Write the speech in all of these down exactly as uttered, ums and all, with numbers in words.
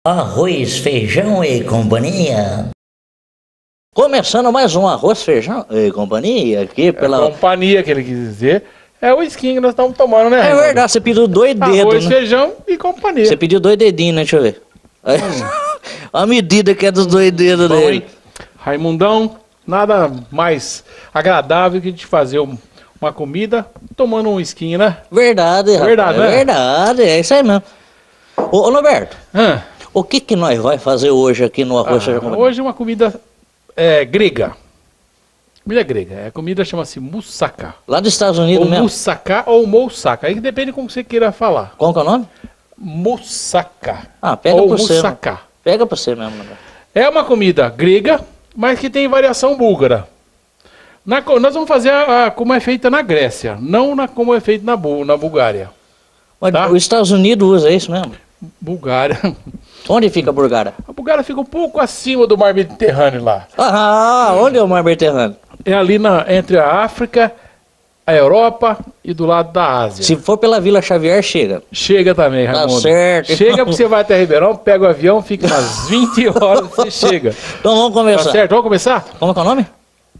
Arroz, feijão e companhia. Começando mais um arroz, feijão e companhia aqui pela... É companhia que ele quis dizer. É o skin que nós estamos tomando, né? É verdade, você pediu dois dedos, arroz, né? feijão e companhia. Você pediu dois dedinhos, né? Deixa eu ver. Hum. A medida que é dos dois dedos Bom, dele. hein? Raimundão, nada mais agradável que a gente fazer um, uma comida tomando um skin, né? Verdade, rapaz. Verdade, é né? verdade, é isso aí mesmo. Ô, ô Norberto, Hã? o que que nós vai fazer hoje aqui no arroz, Ah, feijão e companhia? hoje é uma comida é, grega. Comida grega. A comida chama-se moussaka. Lá dos Estados Unidos Ou mesmo? moussaka ou moussaka. Aí depende como você queira falar. Qual que é o nome? Moussaka. Ah, pega ou pra você. moussaka. Pega pra você mesmo. Norberto. É uma comida grega, mas que tem variação búlgara. Na, nós vamos fazer a, a, como é feita na Grécia, não na, como é feito na, na Bulgária. Mas Tá. os Estados Unidos usa isso mesmo? Bulgária. Onde fica a Bulgária? A Bulgária fica um pouco acima do mar Mediterrâneo lá. Ah, onde é o mar Mediterrâneo? É ali na, entre a África, a Europa e do lado da Ásia. Se for pela Vila Xavier, chega. Chega também, Tá Raimundo. certo. Chega porque você vai até Ribeirão, pega o avião, fica umas vinte horas e você chega. Então vamos Tá começar. certo? Vamos começar? Como é que é o nome?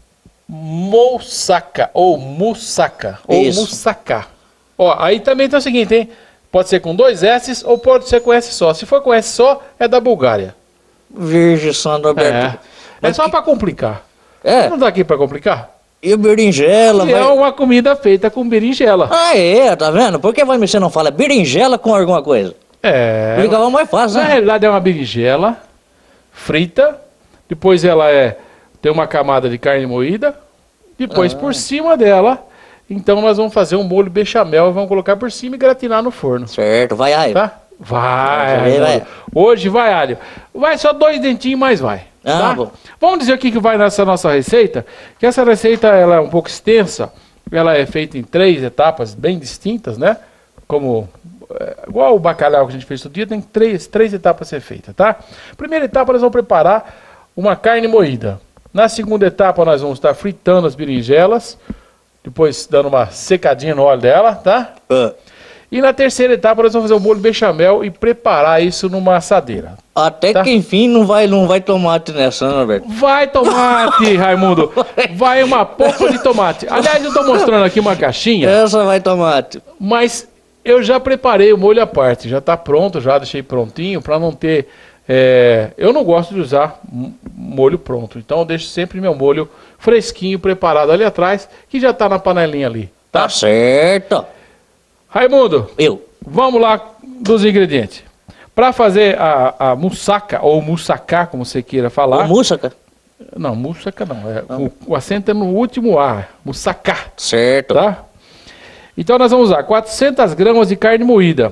Moussaka ou moussaka ou Isso. moussaka. Ó, aí também tem o seguinte, hein? Pode ser com dois S ou pode ser com S só. Se for com S só, é da Bulgária. Virgem Santo Alberto. É, é só para complicar. É, Não dá aqui para complicar? e o berinjela? E Vai... é uma comida feita com berinjela. Ah, é, tá vendo? Por que você não fala berinjela com alguma coisa? É. Ficava mais fácil, Na né? realidade é uma berinjela frita, depois ela é tem uma camada de carne moída, depois Ah. por cima dela, então nós vamos fazer um molho bechamel, vamos colocar por cima e gratinar no forno, Certo, vai aí. tá? Vai, Vai, vai. Raimundo. Hoje vai alho. Vai só dois dentinhos, mas vai. Ah, tá? bom. Vamos dizer o que que vai nessa nossa receita, que essa receita ela é um pouco extensa, ela é feita em três etapas bem distintas, né? Como é, igual o bacalhau que a gente fez todo dia, tem três, três etapas a ser feita, tá? Primeira etapa nós vamos preparar uma carne moída. Na segunda etapa nós vamos estar fritando as berinjelas, depois dando uma secadinha no óleo dela, tá? Ah, E na terceira etapa nós vamos fazer o molho bechamel e preparar isso numa assadeira. até Tá. que enfim não vai, não vai tomate nessa, né, Norberto? Vai tomate, Raimundo! Vai uma polpa de tomate. Aliás, eu estou mostrando aqui uma caixinha, Essa vai tomate. mas eu já preparei o molho à parte. Já está pronto, já deixei prontinho para não ter... é, eu não gosto de usar m- molho pronto, então eu deixo sempre meu molho fresquinho, preparado ali atrás, que já está na panelinha ali, Tá tá? certo. Raimundo, Eu. vamos lá dos ingredientes. Para fazer a, a moussaka, ou moussaka, como você queira falar... O música? Não, moussaka não. É, o, o acento é no último A. Moussaka, Certo. tá? Então nós vamos usar quatrocentas gramas de carne moída.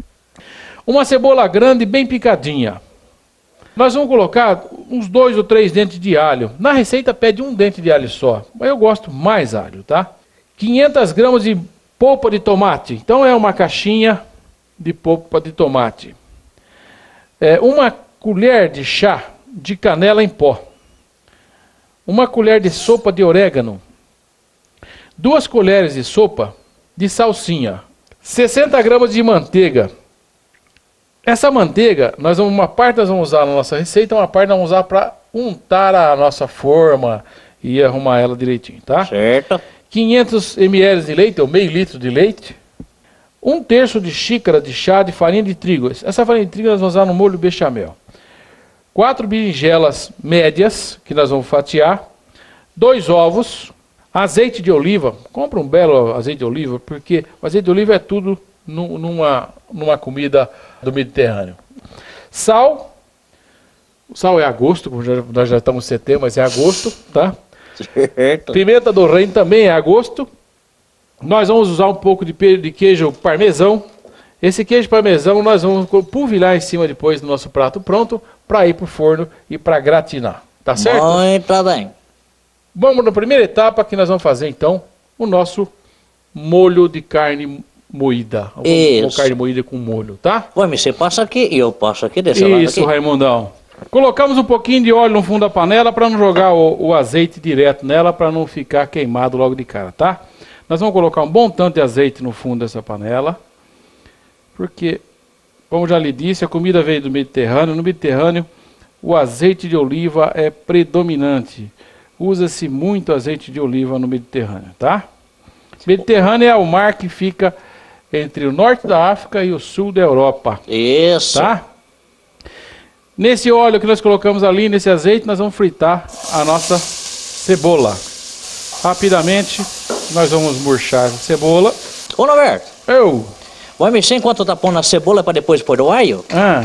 Uma cebola grande bem picadinha. Nós vamos colocar uns dois ou três dentes de alho. Na receita pede um dente de alho só, mas eu gosto mais alho, tá? quinhentas gramas de polpa de tomate. Então é uma caixinha de polpa de tomate. É, uma colher de chá de canela em pó. Uma colher de sopa de orégano. Duas colheres de sopa de salsinha. sessenta gramas de manteiga. Essa manteiga, nós vamos, uma parte nós vamos usar na nossa receita, uma parte nós vamos usar para untar a nossa forma e arrumar ela direitinho, tá? Certo. quinhentos mililitros de leite, ou meio litro de leite. Um terço de xícara de chá de farinha de trigo. Essa farinha de trigo nós vamos usar no molho bechamel. Quatro berinjelas médias, que nós vamos fatiar. Dois ovos. Azeite de oliva. Compra um belo azeite de oliva, porque o azeite de oliva é tudo nu- numa, numa comida do Mediterrâneo. Sal. O sal é a gosto, como já- nós já estamos em setembro, mas é a gosto, tá? Certo. Pimenta do reino também é a gosto. Nós vamos usar um pouco de, pe- de queijo parmesão. Esse queijo parmesão nós vamos co- polvilhar em cima depois do nosso prato pronto para ir para o forno e para gratinar. Tá certo? Muito bem. Vamos na primeira etapa que nós vamos fazer então o nosso molho de carne moída. Vamos Isso. com carne moída com molho, tá? Vamos, você passa aqui e eu passo aqui desse lado Isso, aqui. Raimundão. Colocamos um pouquinho de óleo no fundo da panela para não jogar o, o azeite direto nela, para não ficar queimado logo de cara, tá? Nós vamos colocar um bom tanto de azeite no fundo dessa panela, porque como já lhe disse, a comida veio do Mediterrâneo. No Mediterrâneo, o azeite de oliva é predominante. Usa-se muito azeite de oliva no Mediterrâneo, tá? Mediterrâneo é o mar que fica entre o norte da África e o sul da Europa. Isso. Tá? Nesse óleo que nós colocamos ali, nesse azeite, nós vamos fritar a nossa cebola. Rapidamente, nós vamos murchar a cebola. Ô, Norberto, Eu. vai mexer enquanto tá pondo a cebola para depois pôr o alho? Ah,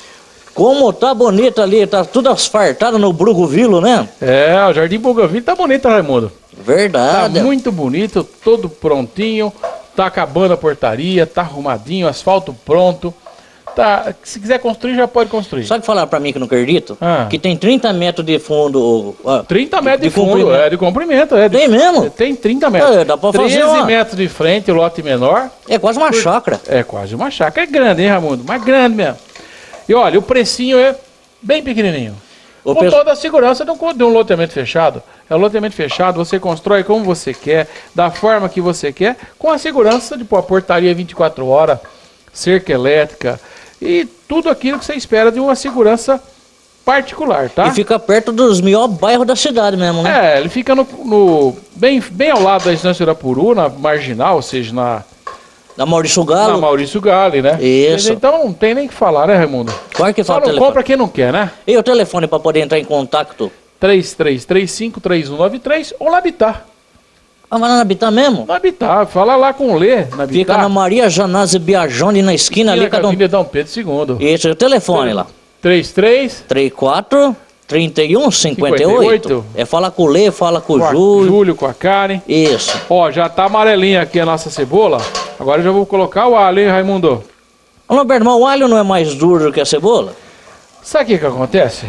Como tá bonito ali, tá tudo asfartado no Brugovilo, né? é, o Jardim Bougainville tá bonito, Raimundo. Tá Verdade. muito bonito, todo prontinho. Tá acabando a portaria, tá arrumadinho, asfalto pronto. Tá, se quiser construir, já pode construir. Sabe falar pra mim que não acredito? Ah. Que tem trinta metros de fundo. ó, trinta metros de, de fundo, comprimento. é, de comprimento. É, de- Tem mesmo? Tem trinta metros. É, dá pra fazer treze uma- metros de frente, o lote menor. É quase uma chácara. É quase uma chácara. É grande, hein, Raimundo? Mas grande mesmo. E olha, o precinho é bem pequenininho. O Com pesso- toda a segurança de um, de um loteamento fechado. É um loteamento fechado, você constrói como você quer, da forma que você quer, com a segurança de pôr a portaria vinte e quatro horas, cerca elétrica e tudo aquilo que você espera de uma segurança particular, tá? E fica perto dos melhores bairros da cidade mesmo, né? É, ele fica no, no- bem, bem ao lado da Estância Irapuru, na marginal, ou seja, na, Da Maurício na Galo. Maurício Gali, né? Isso. Então não tem nem o que falar, né, Raimundo? Qual que Só fala o não telefone? compra quem não quer, né? E o telefone para poder entrar em contato? três três três cinco, três um nove três ou na Habitat. Ah, vai lá na Habitat mesmo? Na Habitat, fala lá com o Lê, na Habitat. Fica na Maria Janase Biagione, na esquina ali, cada um. Avenida Dom Pedro segundo. Esse é o telefone lá. trinta e três, trinta e quatro, trinta e um, cinquenta e oito. cinquenta e oito. É falar com o Lê, fala com o com a Júlio. Júlio, com a Karen. Isso. Ó, já tá amarelinha aqui a nossa cebola. Agora eu já vou colocar o alho, hein, Raimundo? Ô, Norberto, mas o alho não é mais duro que a cebola? Sabe o que que acontece?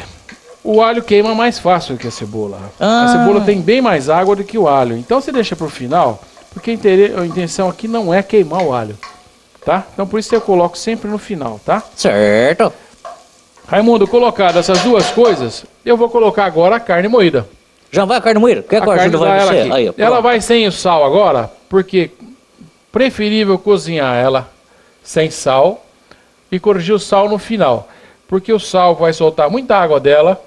O alho queima mais fácil que a cebola. Ah. A cebola tem bem mais água do que o alho. Então você deixa pro final, porque a intere- a intenção aqui não é queimar o alho, tá? Então por isso eu coloco sempre no final, tá? Certo. Raimundo, colocado essas duas coisas, eu vou colocar agora a carne moída. Já vai a carne moída? Quer que eu A carne ajude vai vai ela você? aqui. Aí, ó, Ela pronto. vai sem o sal agora, porque preferível cozinhar ela sem sal e corrigir o sal no final. Porque o sal vai soltar muita água dela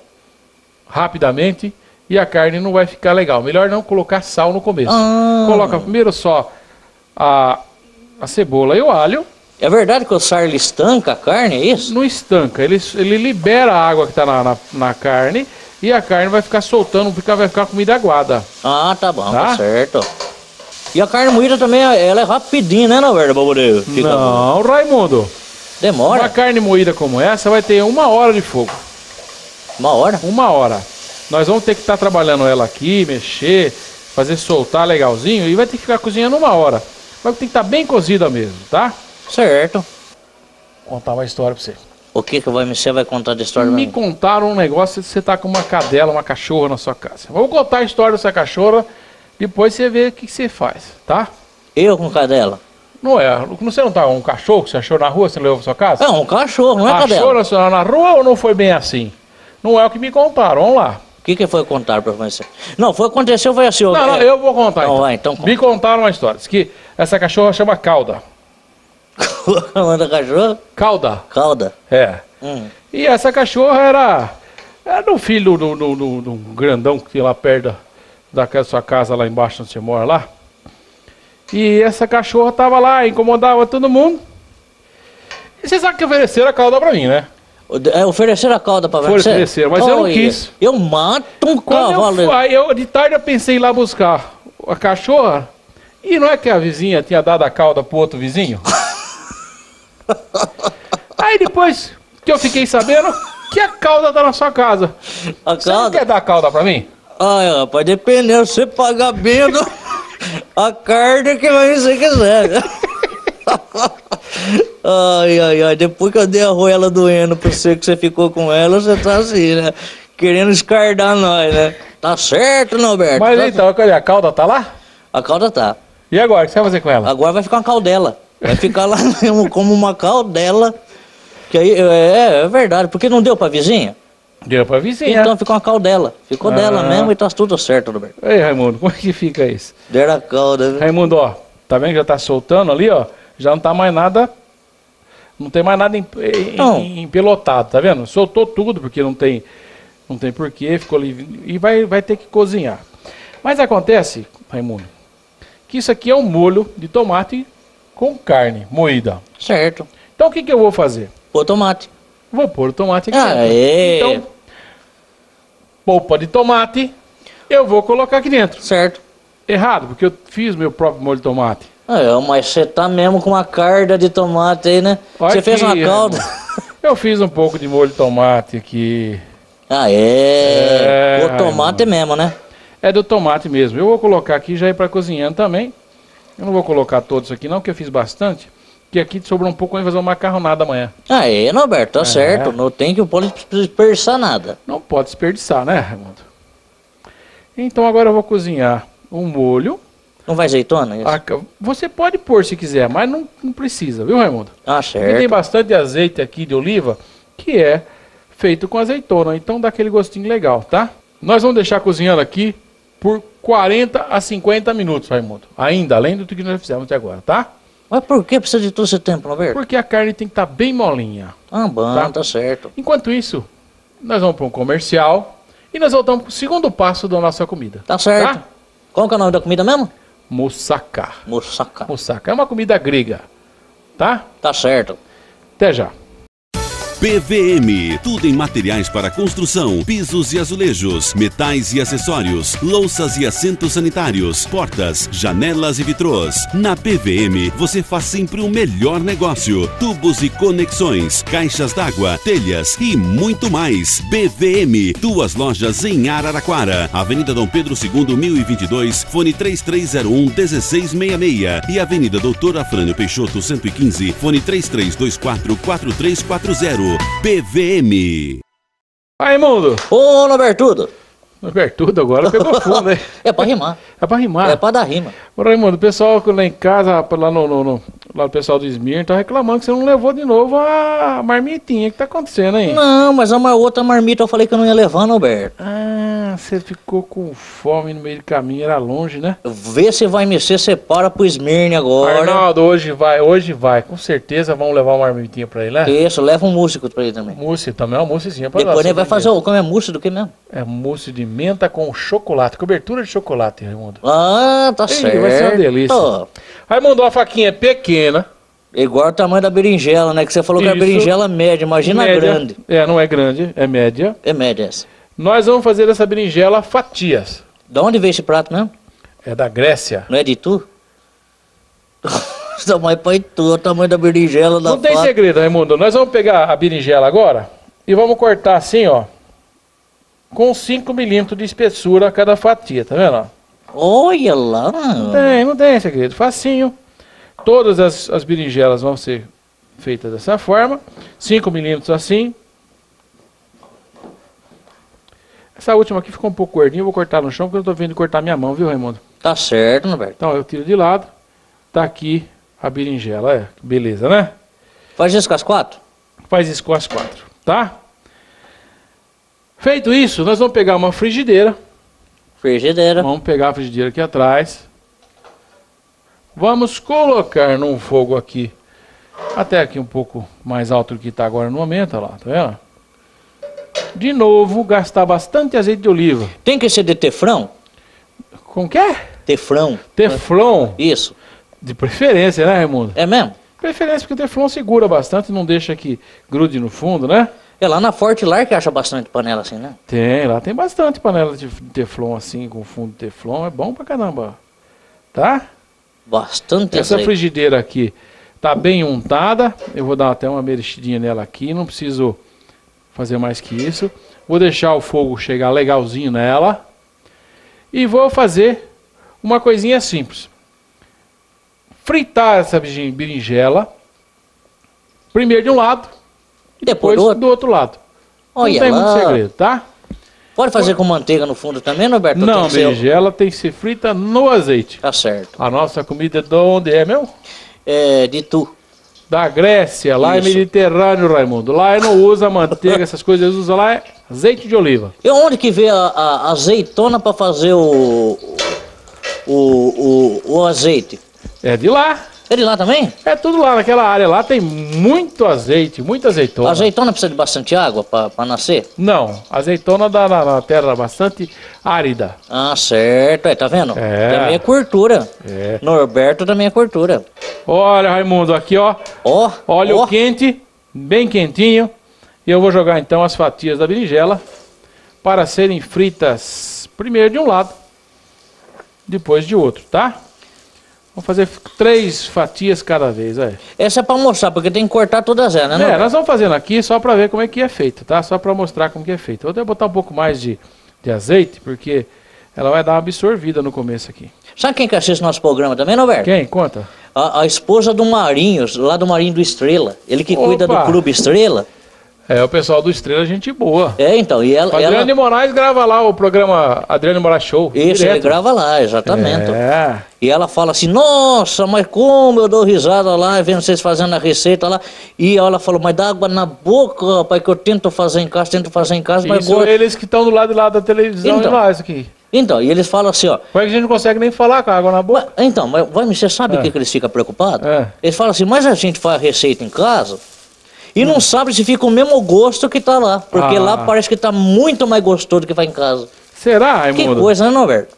rapidamente e a carne não vai ficar legal. Melhor não colocar sal no começo. Ah. Coloca primeiro só a, a cebola e o alho. É verdade que o sal ele estanca a carne, é isso? Não estanca, ele, ele libera a água que está na, na, na carne e a carne vai ficar soltando, fica, vai ficar comida aguada. Ah, tá bom, tá, Tá? certo. E a carne moída também, ela é rapidinha, né, na verdade, pra poder ficar... Não, Raimundo. Demora Uma carne moída como essa vai ter uma hora de fogo. uma hora. Uma hora. Nós vamos ter que estar trabalhando ela aqui, mexer, fazer soltar legalzinho e vai ter que ficar cozinhando uma hora. Vai ter que estar bem cozida mesmo, tá? Certo. Vou contar uma história pra você. O que que vai, você vai contar de história? Me pra mim? contaram um negócio de você tá com uma cadela, uma cachorra na sua casa. Vou contar a história dessa cachorra, depois você vê o que que você faz, tá? Eu com cadela? Não é, você não tá com um cachorro que você achou na rua, você levou pra sua casa? É um cachorro, não é Achou cadela. na, sua- na rua ou não foi bem assim? Não é o que me contaram, vamos lá. O que que foi contar pra você? Não, foi aconteceu, foi assim... Não, não, é, eu vou contar Não, então. vai, então conta. Me contaram uma história, diz que essa cachorra chama Cauda. Manda cachorro? Cauda, Calda. é. Hum. E essa cachorra era, era um filho do, do, do, do grandão que tem lá perto da, da sua casa, lá embaixo onde você mora lá. E essa cachorra tava lá, incomodava todo mundo. E você sabe que ofereceram a cauda pra mim, né? É, ofereceram a calda pra você? Ofereceram, mas eu não Olha, quis. Eu mato um Quando cavalo. eu, fui- aí eu, de tarde eu pensei em ir lá buscar a cachorra. E não é que a vizinha tinha dado a cauda pro outro vizinho? Aí depois que eu fiquei sabendo que a cauda tá na sua casa. A Você não calda? quer dar a cauda pra mim? Ai, rapaz, dependendo, se você pagar bem, eu dou a carne que vai você quiser. Ai, ai, ai, depois que eu dei a roela doendo pra você, que você ficou com ela, você tá assim, né? Querendo escardar nós, né? Tá certo, Norberto? Mas Tá- então, cadê? A cauda tá lá? A calda tá. E agora, o que você vai fazer com ela? Agora vai ficar uma caudela. Vai ficar lá mesmo como uma caudela. Que aí, é, é verdade, porque não deu pra vizinha? Deu pra vizinha. Então ficou uma caudela. Ficou Ah. dela mesmo e tá tudo certo, Norberto. Ei, Raimundo, como é que fica isso? Deram a cauda, viu? Raimundo, ó, tá vendo que já tá soltando ali, ó? Já não tá mais nada Não tem mais nada em- em- Não. em- empelotado, tá vendo? Soltou tudo, porque não tem, não tem porquê, ficou ali, e vai, vai ter que cozinhar. Mas acontece, Raimundo, que isso aqui é um molho de tomate com carne moída. Certo. Então o que, que eu vou fazer? Pô, tomate. Vou pôr o tomate aqui Ah, dentro. é. Então, polpa de tomate, eu vou colocar aqui dentro. Certo. Errado, porque eu fiz meu próprio molho de tomate. Ah, é, mas você tá mesmo com uma carda de tomate aí, né? Olha Você fez aqui, uma calda. Eu fiz um pouco de molho de tomate aqui. Ah, é. É, O tomate mesmo, né? É do tomate mesmo. Eu vou colocar aqui já ir para cozinhando também. Eu não vou colocar todos aqui não, porque eu fiz bastante. Que aqui sobrou um pouco, eu vou fazer uma macarronada amanhã. Ah, é, Norberto, tá É. certo. Não tem que pode dispersar nada. Não pode desperdiçar, né, Raimundo? Então agora eu vou cozinhar um molho. Não vai azeitona? Isso? A ca- Você pode pôr se quiser, mas não, não precisa, viu, Raimundo? Ah, Porque tem certo. bastante azeite aqui de oliva que é feito com azeitona, então dá aquele gostinho legal, tá? Nós vamos deixar cozinhando aqui por quarenta a cinquenta minutos, Raimundo. Ainda, além do que nós fizemos até agora, tá? Mas por que precisa de todo esse tempo, Norberto? Porque a carne tem que estar bem molinha. Ah, bom, Tá. tá, certo. Enquanto isso, nós vamos para um comercial e nós voltamos para o segundo passo da nossa comida. Tá certo. Tá? Qual que é o nome da comida mesmo? Moussaka. Moussaka. Moussaka é uma comida grega, tá? Tá certo. Até já. P V M, tudo em materiais para construção, pisos e azulejos, metais e acessórios, louças e assentos sanitários, portas, janelas e vitrôs. Na P V M, você faz sempre o melhor negócio. Tubos e conexões, caixas d'água, telhas e muito mais. P V M, duas lojas em Araraquara, Avenida Dom Pedro segundo, mil e vinte e dois, fone três três zero um, um seis seis seis, e Avenida Doutor Afrânio Peixoto cento e quinze, fone três três dois quatro, quatro três quatro zero. P V M. Raimundo, Ô, Norbertudo. tudo agora pegou fundo, hein? É pra rimar. É pra rimar. É pra dar rima. Ô, Raimundo, o pessoal lá em casa, lá no, no, no lá o pessoal do Esmir, tá reclamando que você não levou de novo a marmitinha. O que tá acontecendo aí? Não, mas uma outra marmita eu falei que eu não ia levar, Norberto. Ah, você ficou com fome no meio do caminho, era longe, né? Vê se vai me ser, separa pro Esmirne agora. Arnaldo, hoje vai, hoje vai. Com certeza vamos levar uma marmitinha pra ele, né? Isso, leva um músico pra ele também. Mousse, também é uma moussezinha pra Depois nós. ele vai fazer o... Como é mousse do que mesmo? É mousse de menta com chocolate, cobertura de chocolate, Raimundo. Ah, tá Ei, certo. vai ser uma delícia. Raimundo, a faquinha é pequena. Igual o tamanho da berinjela, né? Que você falou que é a Isso. berinjela média, imagina média. a grande. É, não é grande, é média. É média essa. Nós vamos fazer essa berinjela fatias. Da onde veio esse prato mesmo? É da Grécia. Não é de tu? O tamanho pra tu, o tamanho da berinjela da Não tem faca. segredo, Raimundo. Nós vamos pegar a berinjela agora e vamos cortar assim, ó, com cinco milímetros de espessura cada fatia, tá vendo? ó? Olha lá. Não tem, não tem segredo. Facinho. Todas as, as berinjelas vão ser feitas dessa forma. cinco milímetros assim. Essa última aqui ficou um pouco gordinha, eu vou cortar no chão porque eu tô vendo cortar minha mão, viu, Raimundo? Tá certo, Norberto. Então eu tiro de lado. Tá aqui a berinjela, é. Beleza, né? Faz isso com as quatro? Faz isso com as quatro, tá? Feito isso, nós vamos pegar uma frigideira. Frigideira. Vamos pegar a frigideira aqui atrás. Vamos colocar num fogo aqui, até aqui um pouco mais alto do que está agora no momento, olha lá, tá vendo? De novo, gastar bastante azeite de oliva. Tem que ser de tefrão? Com que é? Tefrão. Teflon, Isso. de preferência, né, Raimundo? É mesmo? Preferência porque o teflon segura bastante, não deixa que grude no fundo, né? É lá na Forte Lar que acha bastante panela assim, né? Tem, lá tem bastante panela de teflon assim, com fundo de teflon, é bom pra caramba, tá? Bastante Essa azeite. frigideira aqui tá bem untada, eu vou dar até uma mexidinha nela aqui, não preciso fazer mais que isso. Vou deixar o fogo chegar legalzinho nela e vou fazer uma coisinha simples. Fritar essa berinjela, primeiro de um lado e Depois depois do outro. do outro lado. Olha não tem lá. muito segredo, tá? Pode fazer com manteiga no fundo também, Norberto? Tem Não, que ser- berinjela tem que ser frita no azeite. Tá certo. A nossa comida é de onde é, meu? É, de tu. Da Grécia, lá Isso. é Mediterrâneo, Raimundo. Lá não usa manteiga, essas coisas, eles usam lá é azeite de oliva. E onde que vê a, a azeitona para fazer o, o, o, o azeite? É de lá. Ele lá também? É tudo lá, naquela área lá tem muito azeite, muita azeitona. A azeitona precisa de bastante água para nascer? Não, azeitona dá na, na terra bastante árida. Ah, certo. Aí, tá vendo? É. Também é cultura. É. Norberto também é cultura. Olha, Raimundo, aqui ó, Ó, óleo ó. quente, bem quentinho. E eu vou jogar então as fatias da berinjela para serem fritas primeiro de um lado, depois de outro, tá? Vamos fazer três fatias cada vez, é. Essa é pra mostrar, porque tem que cortar todas elas, né? É, Norberto? nós vamos fazendo aqui só para ver como é que é feito, tá? Só para mostrar como que é feito. Vou até botar um pouco mais de, de azeite, porque ela vai dar uma absorvida no começo aqui. Sabe quem que assiste nosso programa também, Norberto? Quem? Conta. A, a esposa do Marinho, lá do Marinho do Estrela. Ele que cuida do Opa! Clube Estrela. É, o pessoal do Estrela, gente boa. É, então, e ela... O Adriano de ela... Moraes grava lá o programa Adriano de Moraes Show. Isso, direto. ele grava lá, exatamente. É. E ela fala assim, nossa, mas como eu dou risada lá, vendo vocês fazendo a receita lá. E ela falou, mas dá água na boca, rapaz, que eu tento fazer em casa, tento fazer em casa, mas... Isso, go- eles que estão do lado de lá da televisão Então. e nós aqui. Então, e eles falam assim, ó... Como é que a gente não consegue nem falar com a água na boca? Mas, então, mas vai, você sabe o É. que, que eles ficam preocupados? É. Eles falam assim, mas a gente faz a receita em casa e não sabe se fica o mesmo gosto que tá lá. Porque Ah. lá parece que tá muito mais gostoso do que vai em casa. Será, Que Raimundo? coisa, né, Norberto?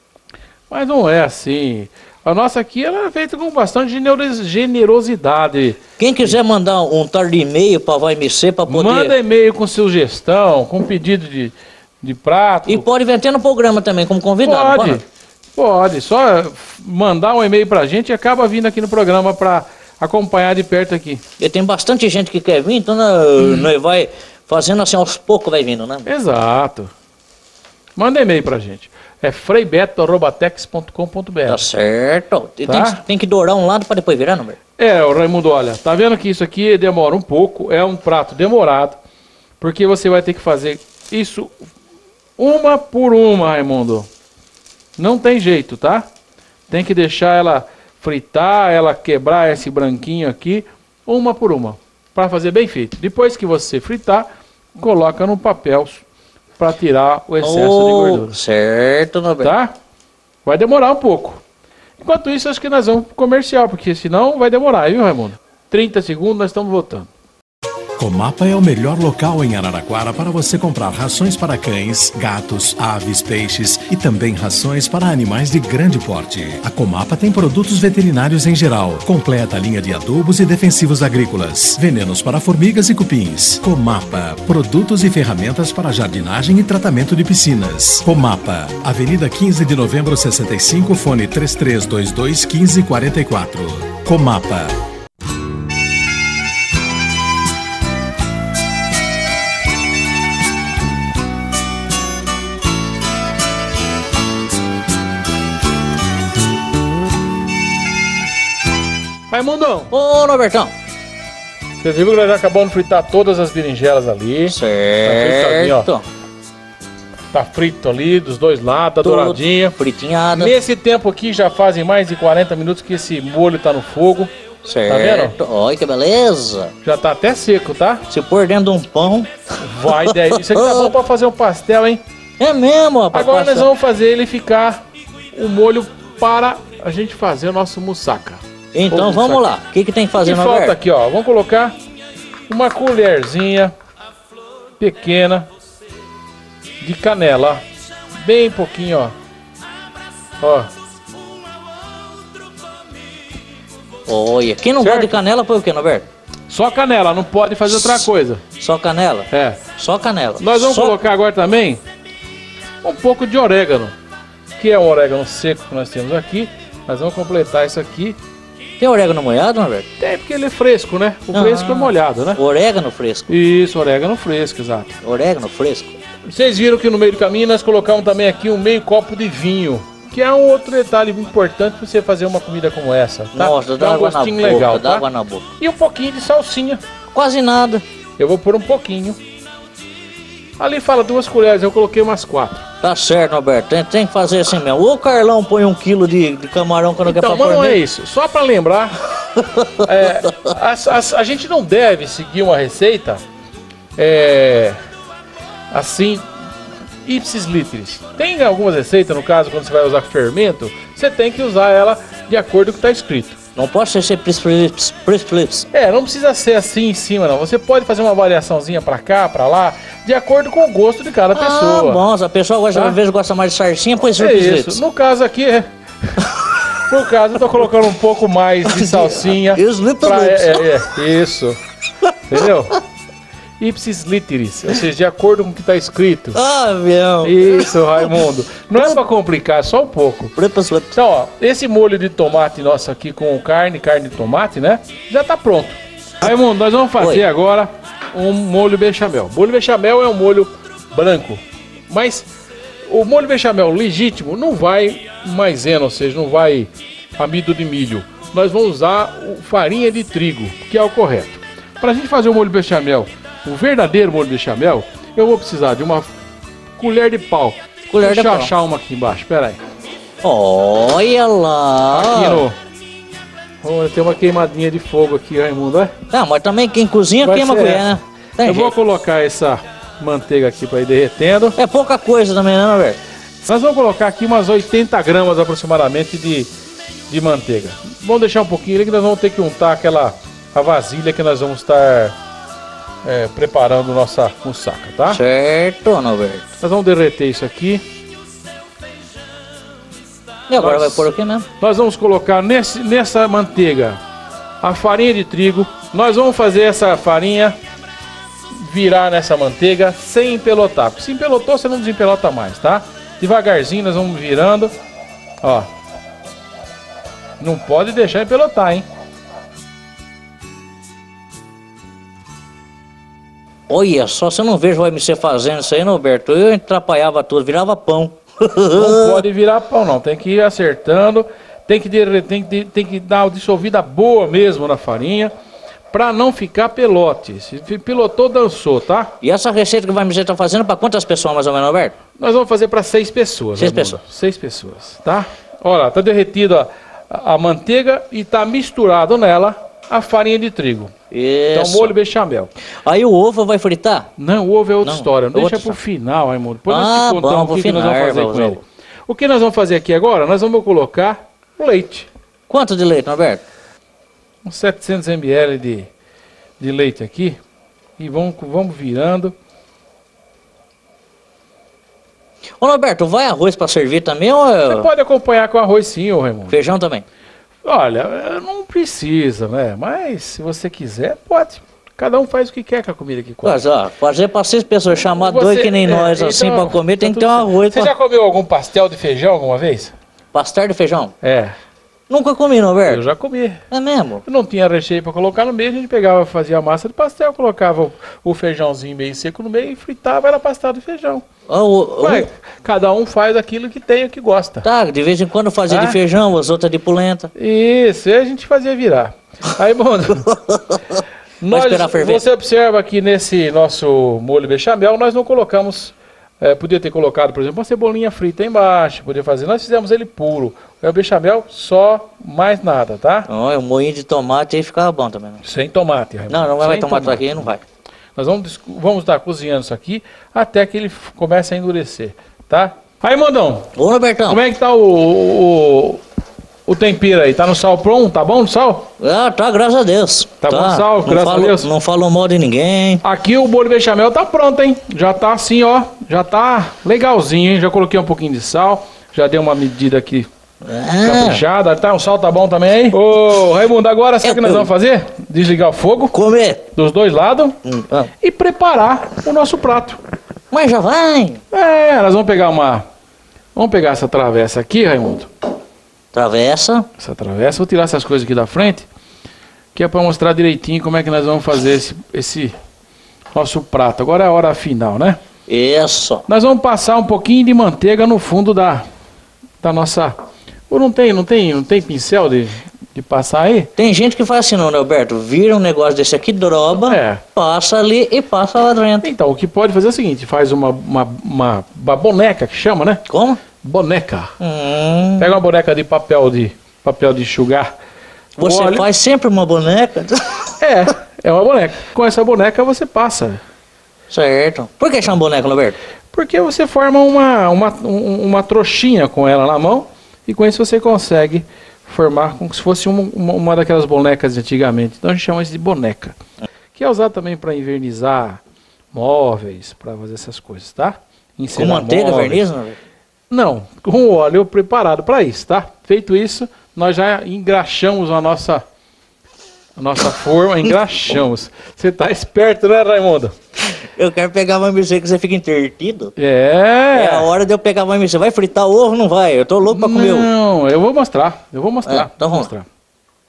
Mas não é assim. A nossa aqui ela é feita com bastante generos- generosidade. Quem quiser mandar um tal de e-mail pra Vai M C pra poder... Manda e-mail com sugestão, com pedido de, de prato. E pode vir até no programa também, como convidado. Pode, pode. Só mandar um e-mail pra gente e acaba vindo aqui no programa pra acompanhar de perto aqui. E tem bastante gente que quer vir, então nós, Hum. nós vai fazendo assim, aos poucos vai vindo, né? Exato. Manda e-mail pra gente. É freibeto arroba tex ponto com ponto b r. Tá certo. Tem, Tá. que- tem que dourar um lado pra depois virar, Norberto? É, o Raimundo, olha, tá vendo que isso aqui demora um pouco, é um prato demorado, porque você vai ter que fazer isso uma por uma, Raimundo. Não tem jeito, tá? Tem que deixar ela fritar, ela quebrar esse branquinho aqui, uma por uma, para fazer bem feito. Depois que você fritar, coloca no papel para tirar o excesso de Oh, gordura, certo, Norberto. tá? Vai demorar um pouco. Enquanto isso, acho que nós vamos pro comercial, porque senão vai demorar, viu, Raimundo? trinta segundos, nós estamos voltando. Comapa é o melhor local em Araraquara para você comprar rações para cães, gatos, aves, peixes e também rações para animais de grande porte. A Comapa tem produtos veterinários em geral, completa a linha de adubos e defensivos agrícolas, venenos para formigas e cupins. Comapa, produtos e ferramentas para jardinagem e tratamento de piscinas. Comapa, Avenida quinze de Novembro sessenta e cinco, fone três três dois dois, um cinco quatro quatro. Comapa. Raimundão, Ô, Norbertão. você viu que nós já acabamos de fritar todas as berinjelas ali. Certo. Tá, tá frito ali, dos dois lados, tá Tudo douradinha. fritinhada. Nesse tempo aqui já fazem mais de quarenta minutos que esse molho tá no fogo. Certo. Olha que beleza. Já tá até seco, tá? Se pôr dentro de um pão. Vai, daí. Isso aqui tá bom pra fazer um pastel, hein? É mesmo, rapaz. Agora nós Passa- vamos fazer ele ficar o molho para a gente fazer o nosso moussaka. Então Ô, vamos Moussaka. lá. O que, que tem que O fazer, que falta Norberto? aqui, ó? Vamos colocar uma colherzinha pequena de canela, ó. Bem pouquinho, ó. Ó. Olha, quem não Certo. gosta de canela, põe o que, Norberto? Só canela, não pode fazer outra coisa. Só canela? É. Só canela. Nós vamos Só- colocar agora também um pouco de orégano, que é um orégano seco que nós temos aqui. Nós vamos completar isso aqui. Tem orégano molhado, Norberto? Tem porque ele é fresco, né? O Ah. fresco é molhado, né? Orégano fresco. Isso, orégano fresco, exato. Orégano fresco. Vocês viram que no meio do caminho nós colocamos também aqui um meio copo de vinho, que é um outro detalhe importante para você fazer uma comida como essa, tá? Nossa, dá um água na gostinho boca, legal, dá tá? água na boca. E um pouquinho de salsinha. Quase nada. Eu vou pôr um pouquinho. Ali fala duas colheres, eu coloquei umas quatro. Tá certo, Norberto. Tem, tem que fazer assim mesmo. O Carlão põe um quilo de, de camarão quando quer Então, pra mas não pôr é nele. isso. Só para lembrar, é, as- as- a gente não deve seguir uma receita é, assim, ipsis literis. Tem algumas receitas, no caso, quando você vai usar fermento, você tem que usar ela de acordo com o que está escrito. Não pode ser ser pris-plis, pris-plis. É, não precisa ser assim em cima, não. Você pode fazer uma variaçãozinha pra cá, pra lá, de acordo com o gosto de cada pessoa. Ah, bom, se a pessoa gosta, Tá? às vezes gosta mais de sarcinha, põe É isso. No caso aqui, é... no caso, eu tô colocando um pouco mais de salsinha. Slip pra... lips. é, é, é, isso. Entendeu? Ipsis literis, ou seja, de acordo com o que tá escrito. Ah, meu. Isso, Raimundo. Não é pra complicar, só um pouco. Pris, plis. Então, ó, esse molho de tomate nosso aqui com carne, carne e tomate, né? Já tá pronto. Raimundo, nós vamos fazer Oi. agora um molho bechamel. Molho bechamel é um molho branco, mas o molho bechamel legítimo não vai maisena, ou seja, não vai amido de milho. Nós vamos usar o farinha de trigo, que é o correto. Para a gente fazer o molho bechamel, o verdadeiro molho bechamel, eu vou precisar de uma colher de pau. Colher Deixa de eu pau. achar uma aqui embaixo, pera aí. Olha lá. Aqui no... Oh, tem uma queimadinha de fogo aqui, Raimundo, é? Ah, mas também quem cozinha Vai queima ser colher, essa. né? Tem Eu vou jeito. colocar essa manteiga aqui para ir derretendo. É pouca coisa também, né, Norberto? Nós vamos colocar aqui umas oitenta gramas aproximadamente de, de manteiga. Vamos deixar um pouquinho ali que nós vamos ter que untar aquela a vasilha que nós vamos estar é, preparando nossa moussaka, tá? Certo, Norberto. Nós vamos derreter isso aqui. E agora Nós- vai pôr o quê mesmo? Nós vamos colocar nesse, nessa manteiga a farinha de trigo. Nós vamos fazer essa farinha virar nessa manteiga sem empelotar. Porque se empelotou, você não desempelota mais, tá? Devagarzinho nós vamos virando. Ó. Não pode deixar empelotar, hein? Olha só, você não vejo o M C fazendo isso aí, Norberto. Eu atrapalhava tudo, virava pão. Não pode virar pão, não. Tem que ir acertando. Tem que, derre- tem que, tem que dar uma dissolvida boa mesmo na farinha. Pra não ficar pelote. Se pilotou, dançou, tá? E essa receita que vai me dizer tá fazendo pra quantas pessoas mais ou menos, Norberto? Nós vamos fazer para seis pessoas. Seis Raimundo. pessoas. Seis pessoas, tá? Olha lá, tá derretida a, a manteiga e tá misturado nela a farinha de trigo. Isso. Então, molho bechamel. Aí o ovo vai fritar? Não, o ovo é outra Não, história. Deixa outra pro história. final, Raimundo. Depois Ah, nós te contamos bom, o pro que, que nós final, vamos fazer vamos com usar ele. O que nós vamos fazer aqui agora? Nós vamos colocar o leite. Quanto de leite, Norberto? Uns setecentos mililitros de, de leite aqui. E vamos, vamos virando. Ô, Norberto, vai arroz pra servir também ou Você é pode acompanhar com arroz sim, ô Raimundo. feijão também? Olha, não precisa, né? Mas se você quiser, pode. Cada um faz o que quer com a comida que come. Mas, ó, fazer pra seis pessoas, chamar Você- dois que nem é, nós assim então, pra comer, tem tá que ter um tudo certo. arroz. Você Pra... já comeu algum pastel de feijão alguma vez? Pastel de feijão? É, Nunca comi, eu Norberto. já comi. É mesmo? Eu não tinha recheio pra colocar no meio, a gente pegava, fazia a massa de pastel, colocava o, o feijãozinho meio seco no meio e fritava, era pastel de feijão. Ó, o- o- Ué, cada um faz aquilo que tem, o que gosta. Tá, de vez em quando fazia Ah. de feijão, as outras de polenta. Isso, e a gente fazia virar. Aí, bom, nós, esperar ferver. você observa que nesse nosso molho bechamel, nós não colocamos, é, podia ter colocado, por exemplo, uma cebolinha frita embaixo, podia fazer, nós fizemos ele puro. É o bechamel, só mais nada, tá? Ó, o moinho de tomate aí ficava bom também. Né? Sem tomate, Raimundo. Não, não vai Sem tomate aqui, não vai. Nós vamos, dis- vamos estar cozinhando isso aqui até que ele f- comece a endurecer, tá? Aí, Mondão, Ô, Norbertão. como é que tá o, o, o tempero aí? Tá no sal pronto? Tá bom no sal? Ah, tá, graças a Deus. Tá bom, sal, não graças a falo, Deus. Não falou mal de ninguém. Aqui o molho bechamel tá pronto, hein? Já tá assim, ó. Já tá legalzinho, hein? Já coloquei um pouquinho de sal. Já dei uma medida aqui Ah, caprichada. Tá, o sal tá bom também, hein? Ô, Raimundo, agora sabe o que nós Eu- vamos fazer? Desligar o fogo comer. dos dois lados Hum, ah. e preparar o nosso prato. Mas já vai. É, nós vamos pegar uma... Vamos pegar essa travessa aqui, Raimundo. Travessa. Essa travessa. Vou tirar essas coisas aqui da frente. Que é para mostrar direitinho como é que nós vamos fazer esse, esse nosso prato. Agora é a hora final, né? Isso. Nós vamos passar um pouquinho de manteiga no fundo da, da nossa... Ou não tem, não tem, não tem pincel de, de passar aí? Tem gente que faz assim, não, Norberto? Vira um negócio desse aqui, droba, É. passa ali e passa lá dentro. Então, o que pode fazer é o seguinte, faz uma, uma, uma, uma boneca que chama, né? Como? Boneca. Hum, Pega uma boneca de papel de papel de enxugar. você Olha- faz sempre uma boneca? É, é uma boneca. Com essa boneca você passa. Certo. Por que chama boneca, Norberto? Porque você forma uma, uma, um- uma trouxinha com ela na mão e com isso você consegue formar como se fosse uma, uma, uma daquelas bonecas de antigamente. Então a gente chama isso de boneca. Que é usado também para invernizar móveis, para fazer essas coisas, tá? Com manteiga, verniz, não? Não, com óleo preparado para isso, tá? Feito isso, nós já engraxamos a nossa, a nossa forma, engraxamos. Você tá esperto, né, Raimundo? Eu quero pegar uma mexer que você fica intertido. É. É a hora de eu pegar uma mexer. Vai fritar ovo ou não vai? Eu tô louco pra comer ovo. Não, eu vou mostrar. Eu vou mostrar. É, então vou vamos. mostrar.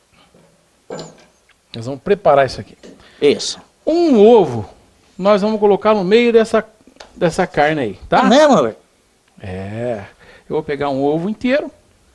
Nós vamos preparar isso aqui. Isso. Um ovo, nós vamos colocar no meio dessa, dessa carne aí, tá? Tá mesmo, velho? É. Eu vou pegar um ovo inteiro.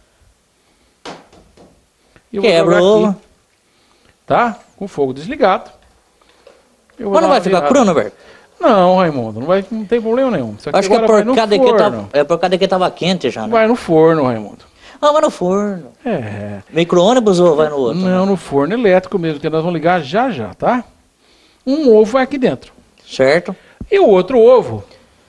E eu vou Quebra jogar o aqui, ovo. tá? Com o fogo desligado. Eu vou Mas não dar vai uma ficar virada. cru, não, velho? Não, Raimundo, não, vai, não tem problema nenhum. Isso aqui Acho que é agora vai por no causa que forno. tava, é por causa que tava quente já, né? Vai no forno, Raimundo. Ah, vai no forno. É. Micro-ônibus ou vai no outro? Não, no forno elétrico mesmo, que nós vamos ligar já já, tá? Um ovo vai aqui dentro. Certo. E o outro ovo,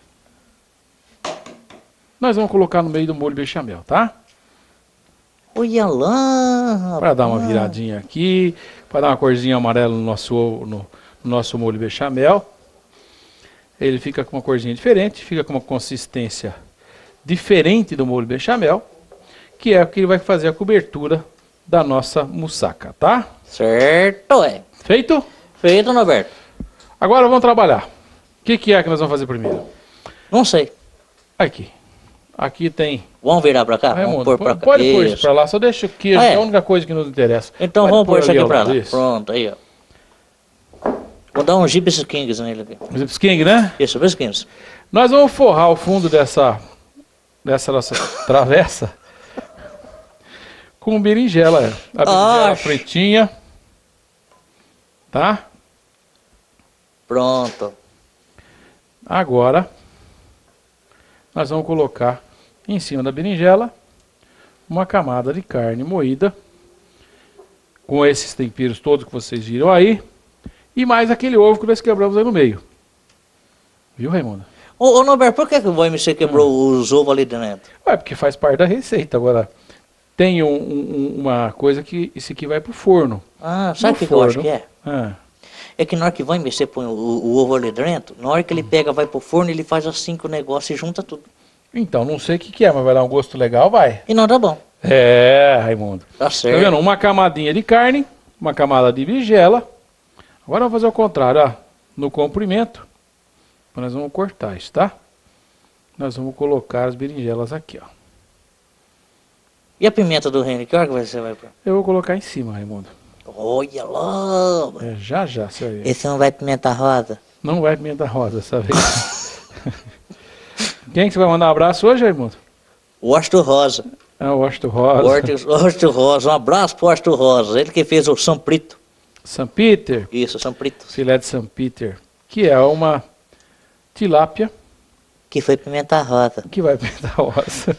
nós vamos colocar no meio do molho bechamel, tá? Olha lá, Para dar uma rapaz. viradinha aqui, para dar uma corzinha amarela no nosso, ovo- no, no nosso molho bechamel. Ele fica com uma corzinha diferente, fica com uma consistência diferente do molho bechamel, que é o que vai fazer a cobertura da nossa moussaka, tá? Certo, é. Feito? Feito, Norberto. Agora vamos trabalhar. O que, que é que nós vamos fazer primeiro? Não sei. Aqui. Aqui tem... Vamos virar pra cá? Raimundo, vamos pôr pra pode, cá. pode pôr isso Isso. pra lá, só deixa o queijo, Ah, é? que é a única coisa que nos interessa. Então Pode vamos pôr isso ali aqui ao pra lado, lá. isso. Pronto, aí, ó. Vou dar um Gypsy Kings nele aqui. Gypsy King, né? Isso, Gypsy Kings. Nós vamos forrar o fundo dessa, dessa nossa travessa com berinjela. é. A berinjela Ah, fritinha. Tá? Pronto. Agora, nós vamos colocar em cima da berinjela uma camada de carne moída, com esses temperos todos que vocês viram aí, e mais aquele ovo que nós quebramos aí no meio. Viu, Raimundo? Ô, ô Norberto, por que, que o M C quebrou Hum. os ovos ali dentro? É porque faz parte da receita. Agora, tem um- um- uma coisa que isso aqui vai pro forno. Ah, sabe No o que, que eu acho forno. que é? Ah, É que na hora que vai mexer, põe o, o ovo ali dentro, na hora que ele pega, vai pro forno, ele faz assim com o negócio e junta tudo. então, não sei o que, que é, mas vai dar um gosto legal, vai. E não dá bom. É, Raimundo. Tá Tá certo. vendo? Uma camadinha de carne, uma camada de berinjela. Agora vamos fazer o contrário, ó. No comprimento, nós vamos cortar isso, tá? Nós vamos colocar as berinjelas aqui, ó. E a pimenta do reino, que hora que você vai pôr? Eu vou colocar em cima, Raimundo. Olha lá. É, já já, você vai ver. Esse não vai pimenta rosa? Não vai pimenta rosa dessa vez. Quem que você vai mandar um abraço hoje, Raimundo? O Osto Rosa. É o Osto Rosa. O Osto Rosa. Um abraço pro Osto Rosa. Ele que fez o São Prito. São Peter, Isso, São Prito. filé de São Peter, que é uma tilápia Que foi pimenta rosa. que vai pimenta rosa.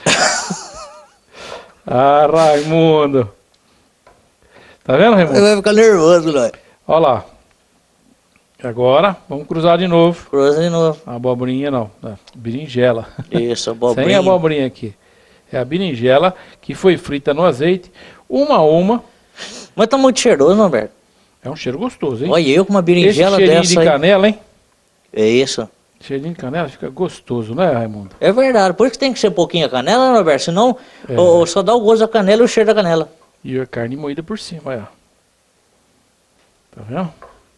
Ah, Raimundo. Tá vendo, Ele Raimundo? vai ficar nervoso, Lói. Olha lá. Agora, vamos cruzar de novo. Cruza de novo. A abobrinha não, a berinjela. Isso, Sem abobrinha. a abobrinha aqui. É a berinjela que foi frita no azeite, uma a uma. Mas tá muito cheiroso, Norberto. É um cheiro gostoso, hein? Olha, eu com uma Esse berinjela cheirinho dessa de aí. canela, hein? É isso. Cheirinho de canela fica gostoso, né, Raimundo? É verdade. Por isso que tem que ser pouquinho a canela, Norberto. Senão, É. ô, só dá o gosto da canela e o cheiro da canela. E a carne moída por cima, olha. Tá vendo?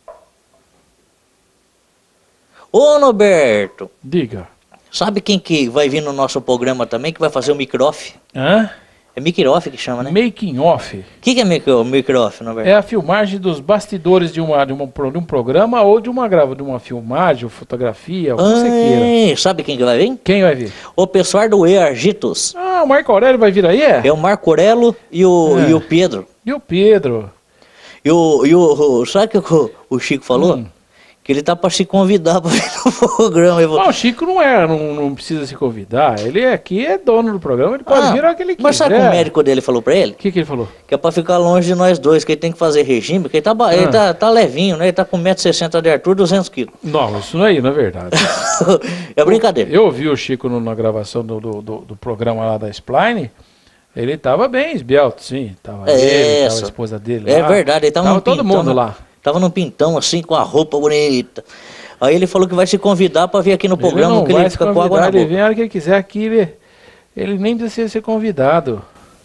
Ô, Norberto. Diga. Sabe quem que vai vir no nosso programa também, que vai fazer o micro-off? Hã? É micro-off que chama, né? Making off. O que, que é micro- micro-off, Norberto? É a filmagem dos bastidores de, uma, de, uma, pro- de um programa ou de uma, grava, de uma filmagem, ou fotografia, o que você queira. Ai, sabe quem que vai vir? Quem vai vir? O pessoal do E Argitos. Ah, o Marco Aurélio vai vir aí, é? É o Marco Aurelo e o, É. e o Pedro. E o Pedro? E o, e o, o- sabe o que o, o Chico falou? Hum. Que ele tá para se convidar para vir no programa. Eu vou... Não, o Chico não é, não, não precisa se convidar. Ele aqui é dono do programa, ele pode Ah, vir a hora que ele quiser. mas sabe o que o médico dele falou para ele? O que, que ele falou? Que é para ficar longe de nós dois, que ele tem que fazer regime, porque ele tá, ba- ele Ah. tá, tá levinho, né? Ele tá com um metro e sessenta de altura, duzentos quilos. Não, isso não é, não é verdade. É brincadeira. Eu ouvi o Chico no- na gravação do, do, do- do programa lá da Spline. Ele tava bem esbelto, sim. Tava É, ele, tava só. a esposa dele É lá. verdade, ele tava, Tava num todo pintão, mundo lá. Tava num pintão assim, com a roupa bonita. Aí ele falou que vai se convidar pra vir aqui no programa, ele não que vai ele se fica com água na convidar, ele boca. vem a hora que ele quiser aqui, ele, ele nem precisa ser convidado.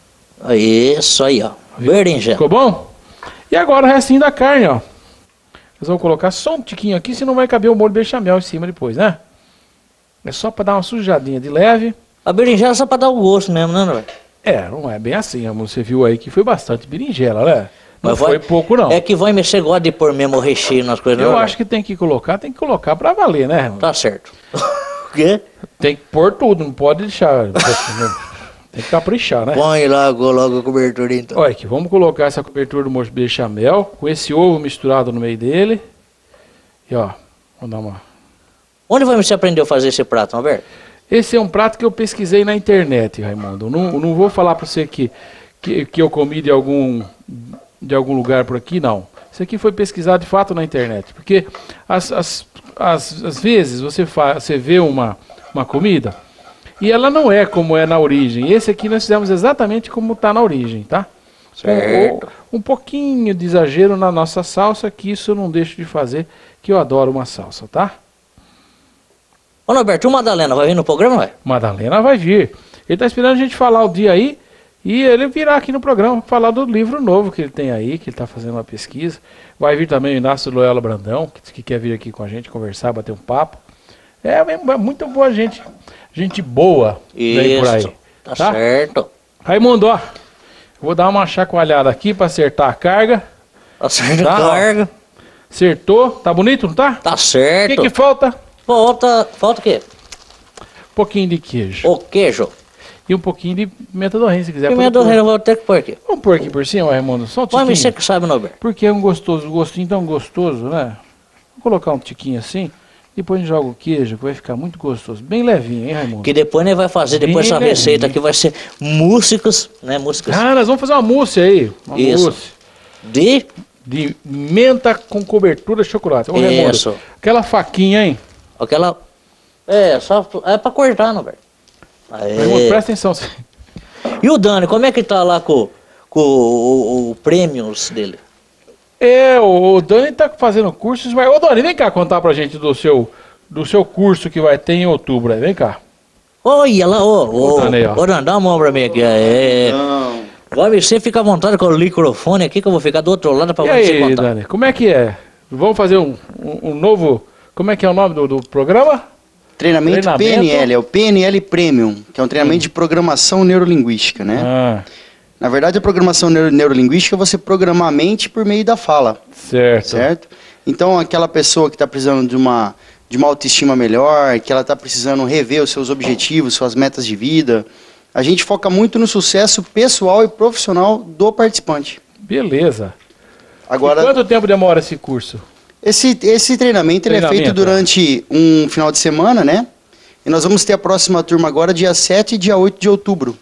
Isso aí, ó. Berinjela. Ficou bom? E agora o restinho da carne, ó. Nós vamos colocar só um tiquinho aqui, senão vai caber o molho bechamel em cima depois, né? É só pra dar uma sujadinha de leve. A berinjela é só pra dar o gosto mesmo, né, velho? É, não é bem assim, amor. Você viu aí que foi bastante berinjela, né? Não Mas foi vai- pouco, não. É que vai mexer, gosta de pôr mesmo o recheio nas coisas. Eu não, acho que tem que colocar, tem que colocar pra valer, né? irmão? Tá certo. O quê? Tem que pôr tudo, não pode deixar. Tem que caprichar, né? Põe logo, logo a cobertura então. Olha aqui, vamos colocar essa cobertura do molho bechamel com esse ovo misturado no meio dele. E ó, vou dar uma... Onde você aprendeu a fazer esse prato, Alberto? Esse é um prato que eu pesquisei na internet, Raimundo. Não, não vou falar para você que, que, que eu comi de algum, de algum lugar por aqui, não. Isso aqui foi pesquisado de fato na internet. Porque às, às, às, às vezes você, fa, você vê uma, uma comida e ela não é como é na origem. Esse aqui nós fizemos exatamente como está na origem, tá? Certo. Um, um pouquinho de exagero na nossa salsa, que isso eu não deixo de fazer, que eu adoro uma salsa, tá? Ô, Alberto, o Madalena vai vir no programa, vai? Madalena vai vir. Ele tá esperando a gente falar o dia aí e ele virá aqui no programa falar do livro novo que ele tem aí, que ele tá fazendo uma pesquisa. Vai vir também o Inácio Loyola Brandão, que, que quer vir aqui com a gente conversar, bater um papo. É, é muito boa gente, gente boa daí por aí. Isso, tá, certo. Raimundo, ó, vou dar uma chacoalhada aqui para acertar a carga. Tá certo, Tá, ó. carga. Acertou, tá bonito, não tá? Tá O certo. que que falta? Falta, falta o quê? Um pouquinho de queijo. O queijo. E um pouquinho de pimenta do reino, se quiser. Pimenta do pode pôr. reino, eu vou ter que pôr aqui. Vamos pôr aqui por cima, Raimundo, só um Vai tiquinho. você que sabe, Norberto. Porque é um gostoso, um gostinho tão gostoso, né? Vou colocar um tiquinho assim, depois a gente joga o queijo, que vai ficar muito gostoso. Bem levinho, hein, Raimundo? Que depois né, vai fazer, depois Bem essa receita levinho. aqui vai ser músicas, né? Músicas Ah, nós vamos fazer uma mousse aí. Uma Isso. mousse de... de menta com cobertura de chocolate. Ô, Raimundo, Isso. aquela faquinha, hein? Aquela... É, só... É pra cortar, Norberto. Aê. Raimundo, presta atenção. E o Dani, como é que tá lá com, com o, o, o prêmios dele? É, o, o Dani tá fazendo cursos, mas... Ô, Dani, vem cá contar pra gente do seu, do seu curso que vai ter em outubro aí. Vem cá. Olha lá, ô, ô, Ô, Dani, ó. ô, Dani, dá uma mão pra mim aqui. É. Vai, você fica à vontade com o microfone aqui, que eu vou ficar do outro lado pra E você aí, contar. Dani, como é que é? Vamos fazer um, um, um novo... Como é que é o nome do, do programa? Treinamento, Treinamento? P N L, é o P N L Premium, que é um treinamento de programação neurolinguística, né? Ah, Na verdade, a programação neuro neurolinguística é você programar a mente por meio da fala, certo. certo? Então, aquela pessoa que está precisando de uma, de uma autoestima melhor, que ela está precisando rever os seus objetivos, suas metas de vida, a gente foca muito no sucesso pessoal e profissional do participante. Beleza. E Agora, quanto tempo demora esse curso? esse, esse treinamento, ele é Treinamento. feito durante um final de semana, né? E nós vamos ter a próxima turma agora, dia sete e dia oito de outubro.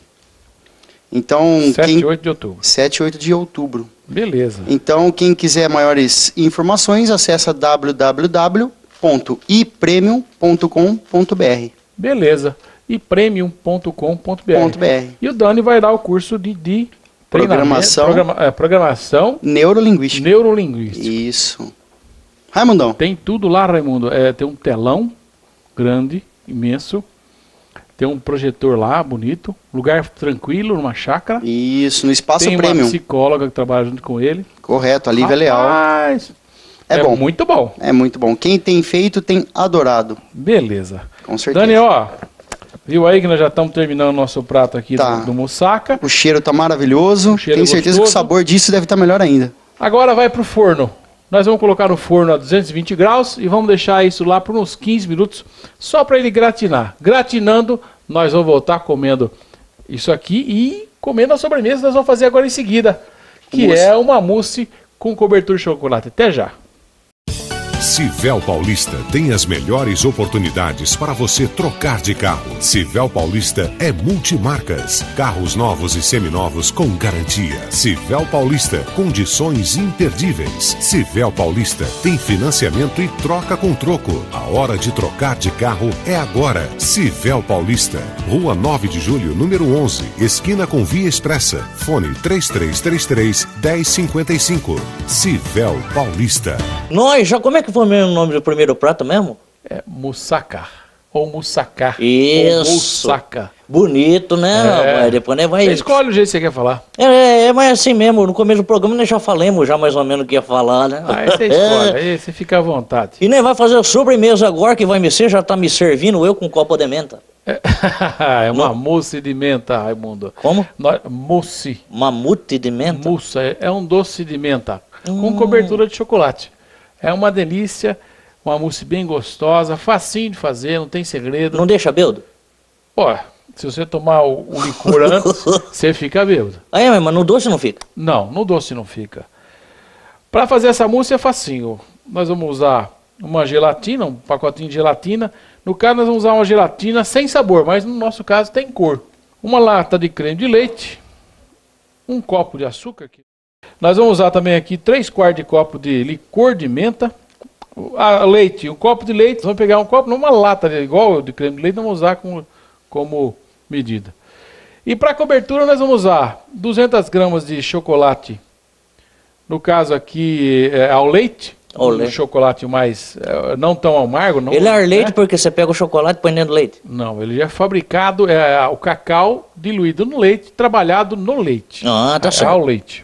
Então, sete quem... e oito de outubro. sete e oito de outubro. Beleza. Então, quem quiser maiores informações, acessa w w w ponto i premium ponto com ponto b r. Beleza. E premium ponto com ponto b r. Ponto .br. E o Dani vai dar o curso de, de Programação. treinamento- programa- é, programação Neurolinguística. neurolinguística. Isso. Raimundão. Tem tudo lá, Raimundo. É, tem um telão grande, imenso. Tem um projetor lá, bonito. Lugar tranquilo, numa chácara. Isso, no Espaço Tem uma Premium. psicóloga que trabalha junto com ele. Correto, a Lívia Leal. Rapaz, É bom. muito bom. É muito bom. Quem tem feito tem adorado. Beleza. Com certeza. Dani, ó, viu aí que nós já estamos terminando o nosso prato aqui Tá. do, do moussaka. O cheiro tá maravilhoso. O cheiro Tenho é certeza que o gostoso. sabor disso deve estar melhor ainda. Agora vai pro forno. Nós vamos colocar no forno a duzentos e vinte graus e vamos deixar isso lá por uns quinze minutos, só para ele gratinar. Gratinando, nós vamos voltar comendo isso aqui e comendo a sobremesa que nós vamos fazer agora em seguida, que Mousse. é uma mousse com cobertura de chocolate. Até já. Civel Paulista tem as melhores oportunidades para você trocar de carro. Civel Paulista é multimarcas. Carros novos e seminovos com garantia. Civel Paulista, condições imperdíveis. Civel Paulista tem financiamento e troca com troco. A hora de trocar de carro é agora. Civel Paulista, Rua nove de julho, número onze, esquina com Via Expressa. Fone três três três três, um zero cinco cinco. Civel Paulista. Nós, já como é que foi mesmo o nome do primeiro prato mesmo? É moussaka. Ou moussaka. Isso. Ou moussaka. Bonito, né? É. Rapaz? Depois né, vai... Você escolhe o jeito que você quer falar. É, é, mas assim mesmo, no começo do programa nós já falamos já mais ou menos o que ia falar, né? Aí você escolhe, aí você fica à vontade. E nem vai fazer a sobremesa agora que vai me ser, já tá me servindo eu com um copo de menta. É uma mousse de menta, Raimundo. Como? No- Mousse. Mamute de menta? Mousse é, é um doce de menta Hum. com cobertura de chocolate. É uma delícia, uma mousse bem gostosa, facinho de fazer, não tem segredo. Não deixa bêbado? Pô, se você tomar o, o licor antes, você fica bêbado. Ah, é, mas no doce não fica? Não, no doce não fica. Para fazer essa mousse é facinho. Nós vamos usar uma gelatina, um pacotinho de gelatina. No caso, nós vamos usar uma gelatina sem sabor, mas no nosso caso tem cor. Uma lata de creme de leite, um copo de açúcar. Nós vamos usar também aqui três quartos de copo de licor de menta. A leite, um copo de leite. Vamos pegar um copo, numa lata de, igual de creme de leite, vamos usar como, como medida. E para cobertura nós vamos usar duzentas gramas de chocolate. No caso aqui é ao leite. Ao um leite. chocolate mais é, não tão amargo. Não, Ele é ar leite né? porque você pega o chocolate e põe dentro do leite. Não, ele já é fabricado, é o cacau diluído no leite, trabalhado no leite. Ah, tá é, certo. ao leite.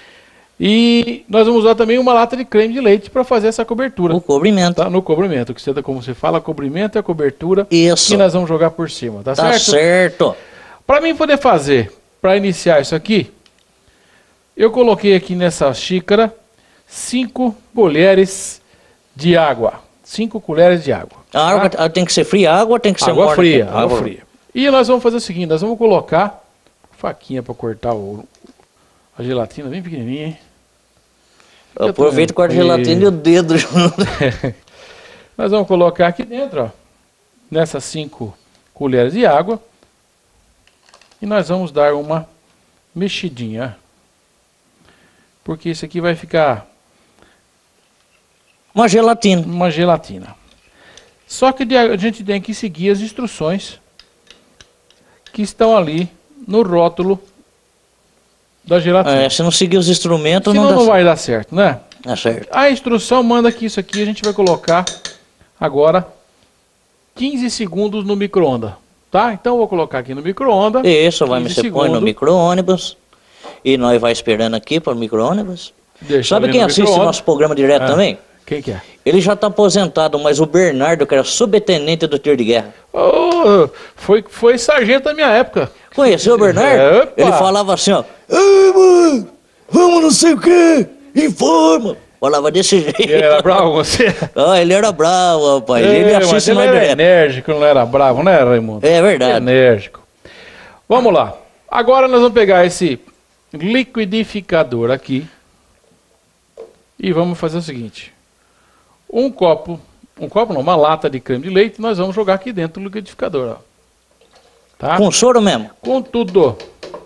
E nós vamos usar também uma lata de creme de leite para fazer essa cobertura. O cobrimento. Tá? No cobrimento, que você, como você fala, cobrimento é a cobertura. Isso. Que nós vamos jogar por cima, tá, Tá certo? certo. Para mim poder fazer, para iniciar isso aqui, eu coloquei aqui nessa xícara cinco colheres de água. Cinco colheres de água. A água tá- tem que ser fria, a água tem que ser Água morna. fria, aqui. água fria. E nós vamos fazer o seguinte, nós vamos colocar faquinha para cortar o, a gelatina bem pequenininha, hein? Fica Aproveita com a tranquilo. gelatina e o dedo junto. Nós vamos colocar aqui dentro, ó, nessas cinco colheres de água, e nós vamos dar uma mexidinha, porque isso aqui vai ficar Uma gelatina. uma gelatina. Só que de- a gente tem que seguir as instruções que estão ali no rótulo da gelatina. É, se não seguir os instrumentos, Senão não dá não certo. vai dar certo, né? Tá certo. A instrução manda que isso aqui a gente vai colocar agora quinze segundos no micro-ondas, tá? Então eu vou colocar aqui no micro-ondas. Isso, vai me quinze você põe no segundos. micro-ônibus. E nós vai esperando aqui para o micro-ônibus. Deixa Sabe ali quem no assiste micro-ondas. nosso programa direto Ah. também? Quem que é? Ele já tá aposentado, mas o Bernardo, que era subtenente do tiro de guerra. Oh, foi, foi sargento da minha época. Conheceu o Bernardo? É, opa. Ele falava assim, ó. Ei, mano, vamos não sei o quê, informa. Falava desse jeito. Ele era bravo com você? Ah, ele era bravo, rapaz. ele É, mas assiste ele nós era direto. enérgico, não era bravo, né, Raimundo? É verdade. Enérgico. Vamos lá. Agora nós vamos pegar esse liquidificador aqui e vamos fazer o seguinte. Um copo, um copo não, uma lata de creme de leite, nós vamos jogar aqui dentro do liquidificador, ó. Tá? Com soro mesmo. Com tudo.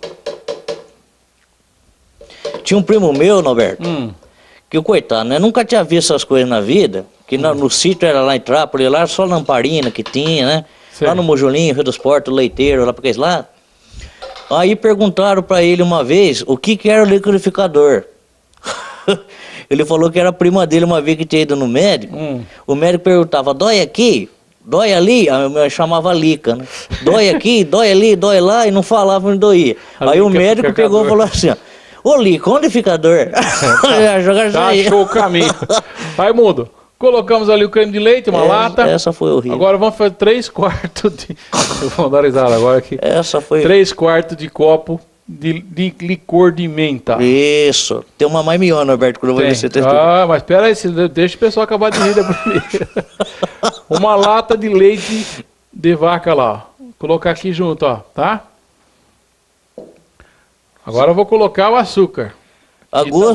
Tinha um primo meu, Norberto, Hum. que o coitado, né? Nunca tinha visto essas coisas na vida. Que Hum. na- no sítio era lá em Trápolis, lá só lamparina que tinha, né? Sei. Lá no Mojulinho, Rio dos Portos, Leiteiro, lá pra aqueles lá. Aí perguntaram pra ele uma vez o que que era o liquidificador. Ele falou que era a prima dele uma vez que tinha ido no médico. Hum. O médico perguntava, dói aqui? Dói ali? A minha chamava Lica, né? Dói aqui, dói ali, dói lá, e não falava onde doía. A Aí o Lica médico fica pegou e com a falou assim, ó, ô Lica, onde fica a dor? Já jogaram Tá, isso aí. achou o caminho. Raimundo, colocamos ali o creme de leite, uma Essa- lata. Essa foi horrível. Agora vamos fazer três quartos de... Eu vou dar risada agora aqui. Essa foi... Três quartos de copo de, de licor de menta. Isso. Tem uma mais melhor, Norberto, quando eu vou ver Tem. você texto. Ah, mas espera aí, se- deixa o pessoal acabar de rir da primeira. Uma lata de leite de vaca lá, ó. Vou colocar aqui junto, ó, tá? Agora eu vou colocar o açúcar. A Que gosto. também-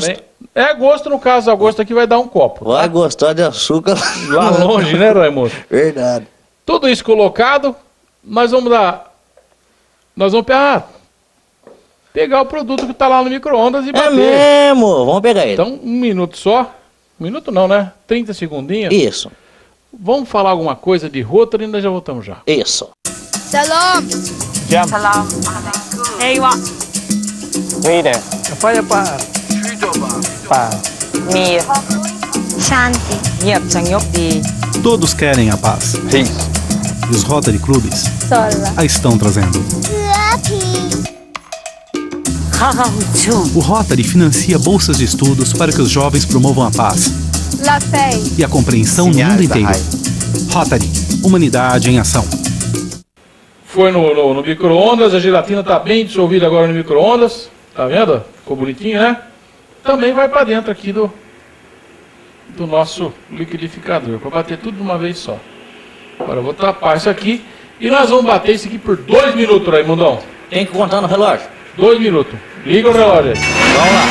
É gosto, no caso, a gosto aqui vai dar um copo. Vai Tá? gostar de açúcar. Lá longe, né, Raimundo? Verdade. Tudo isso colocado, nós vamos dar... Nós vamos pegar, pegar o produto que tá lá no micro-ondas e É bater. mesmo. Vamos pegar ele. Então, um minuto só. Um minuto não, né? trinta segundinhos. Isso. Vamos falar alguma coisa de Rotary e nós já voltamos já. Isso. Salam. Salam. Hey, what? Reader. Fire pa. Pa. Mia. Shanti. เงียบสงบดี Todos querem a paz. E os Rotary Clubes Sola. a estão trazendo. Lucky. ข้าวชู O Rotary financia bolsas de estudos para que os jovens promovam a paz La Fei. e a compreensão no mundo inteiro. Rotary, humanidade em ação. Foi no, no, no micro-ondas, a gelatina tá bem dissolvida agora no micro-ondas. Tá vendo? Ficou bonitinho, né? Também vai para dentro aqui do, do nosso liquidificador, para bater tudo de uma vez só. Agora eu vou tapar isso aqui e nós vamos bater isso aqui por dois minutos, Raimundão. Tem que contar no relógio. Dois minutos. Liga o relógio aí. Vamos lá.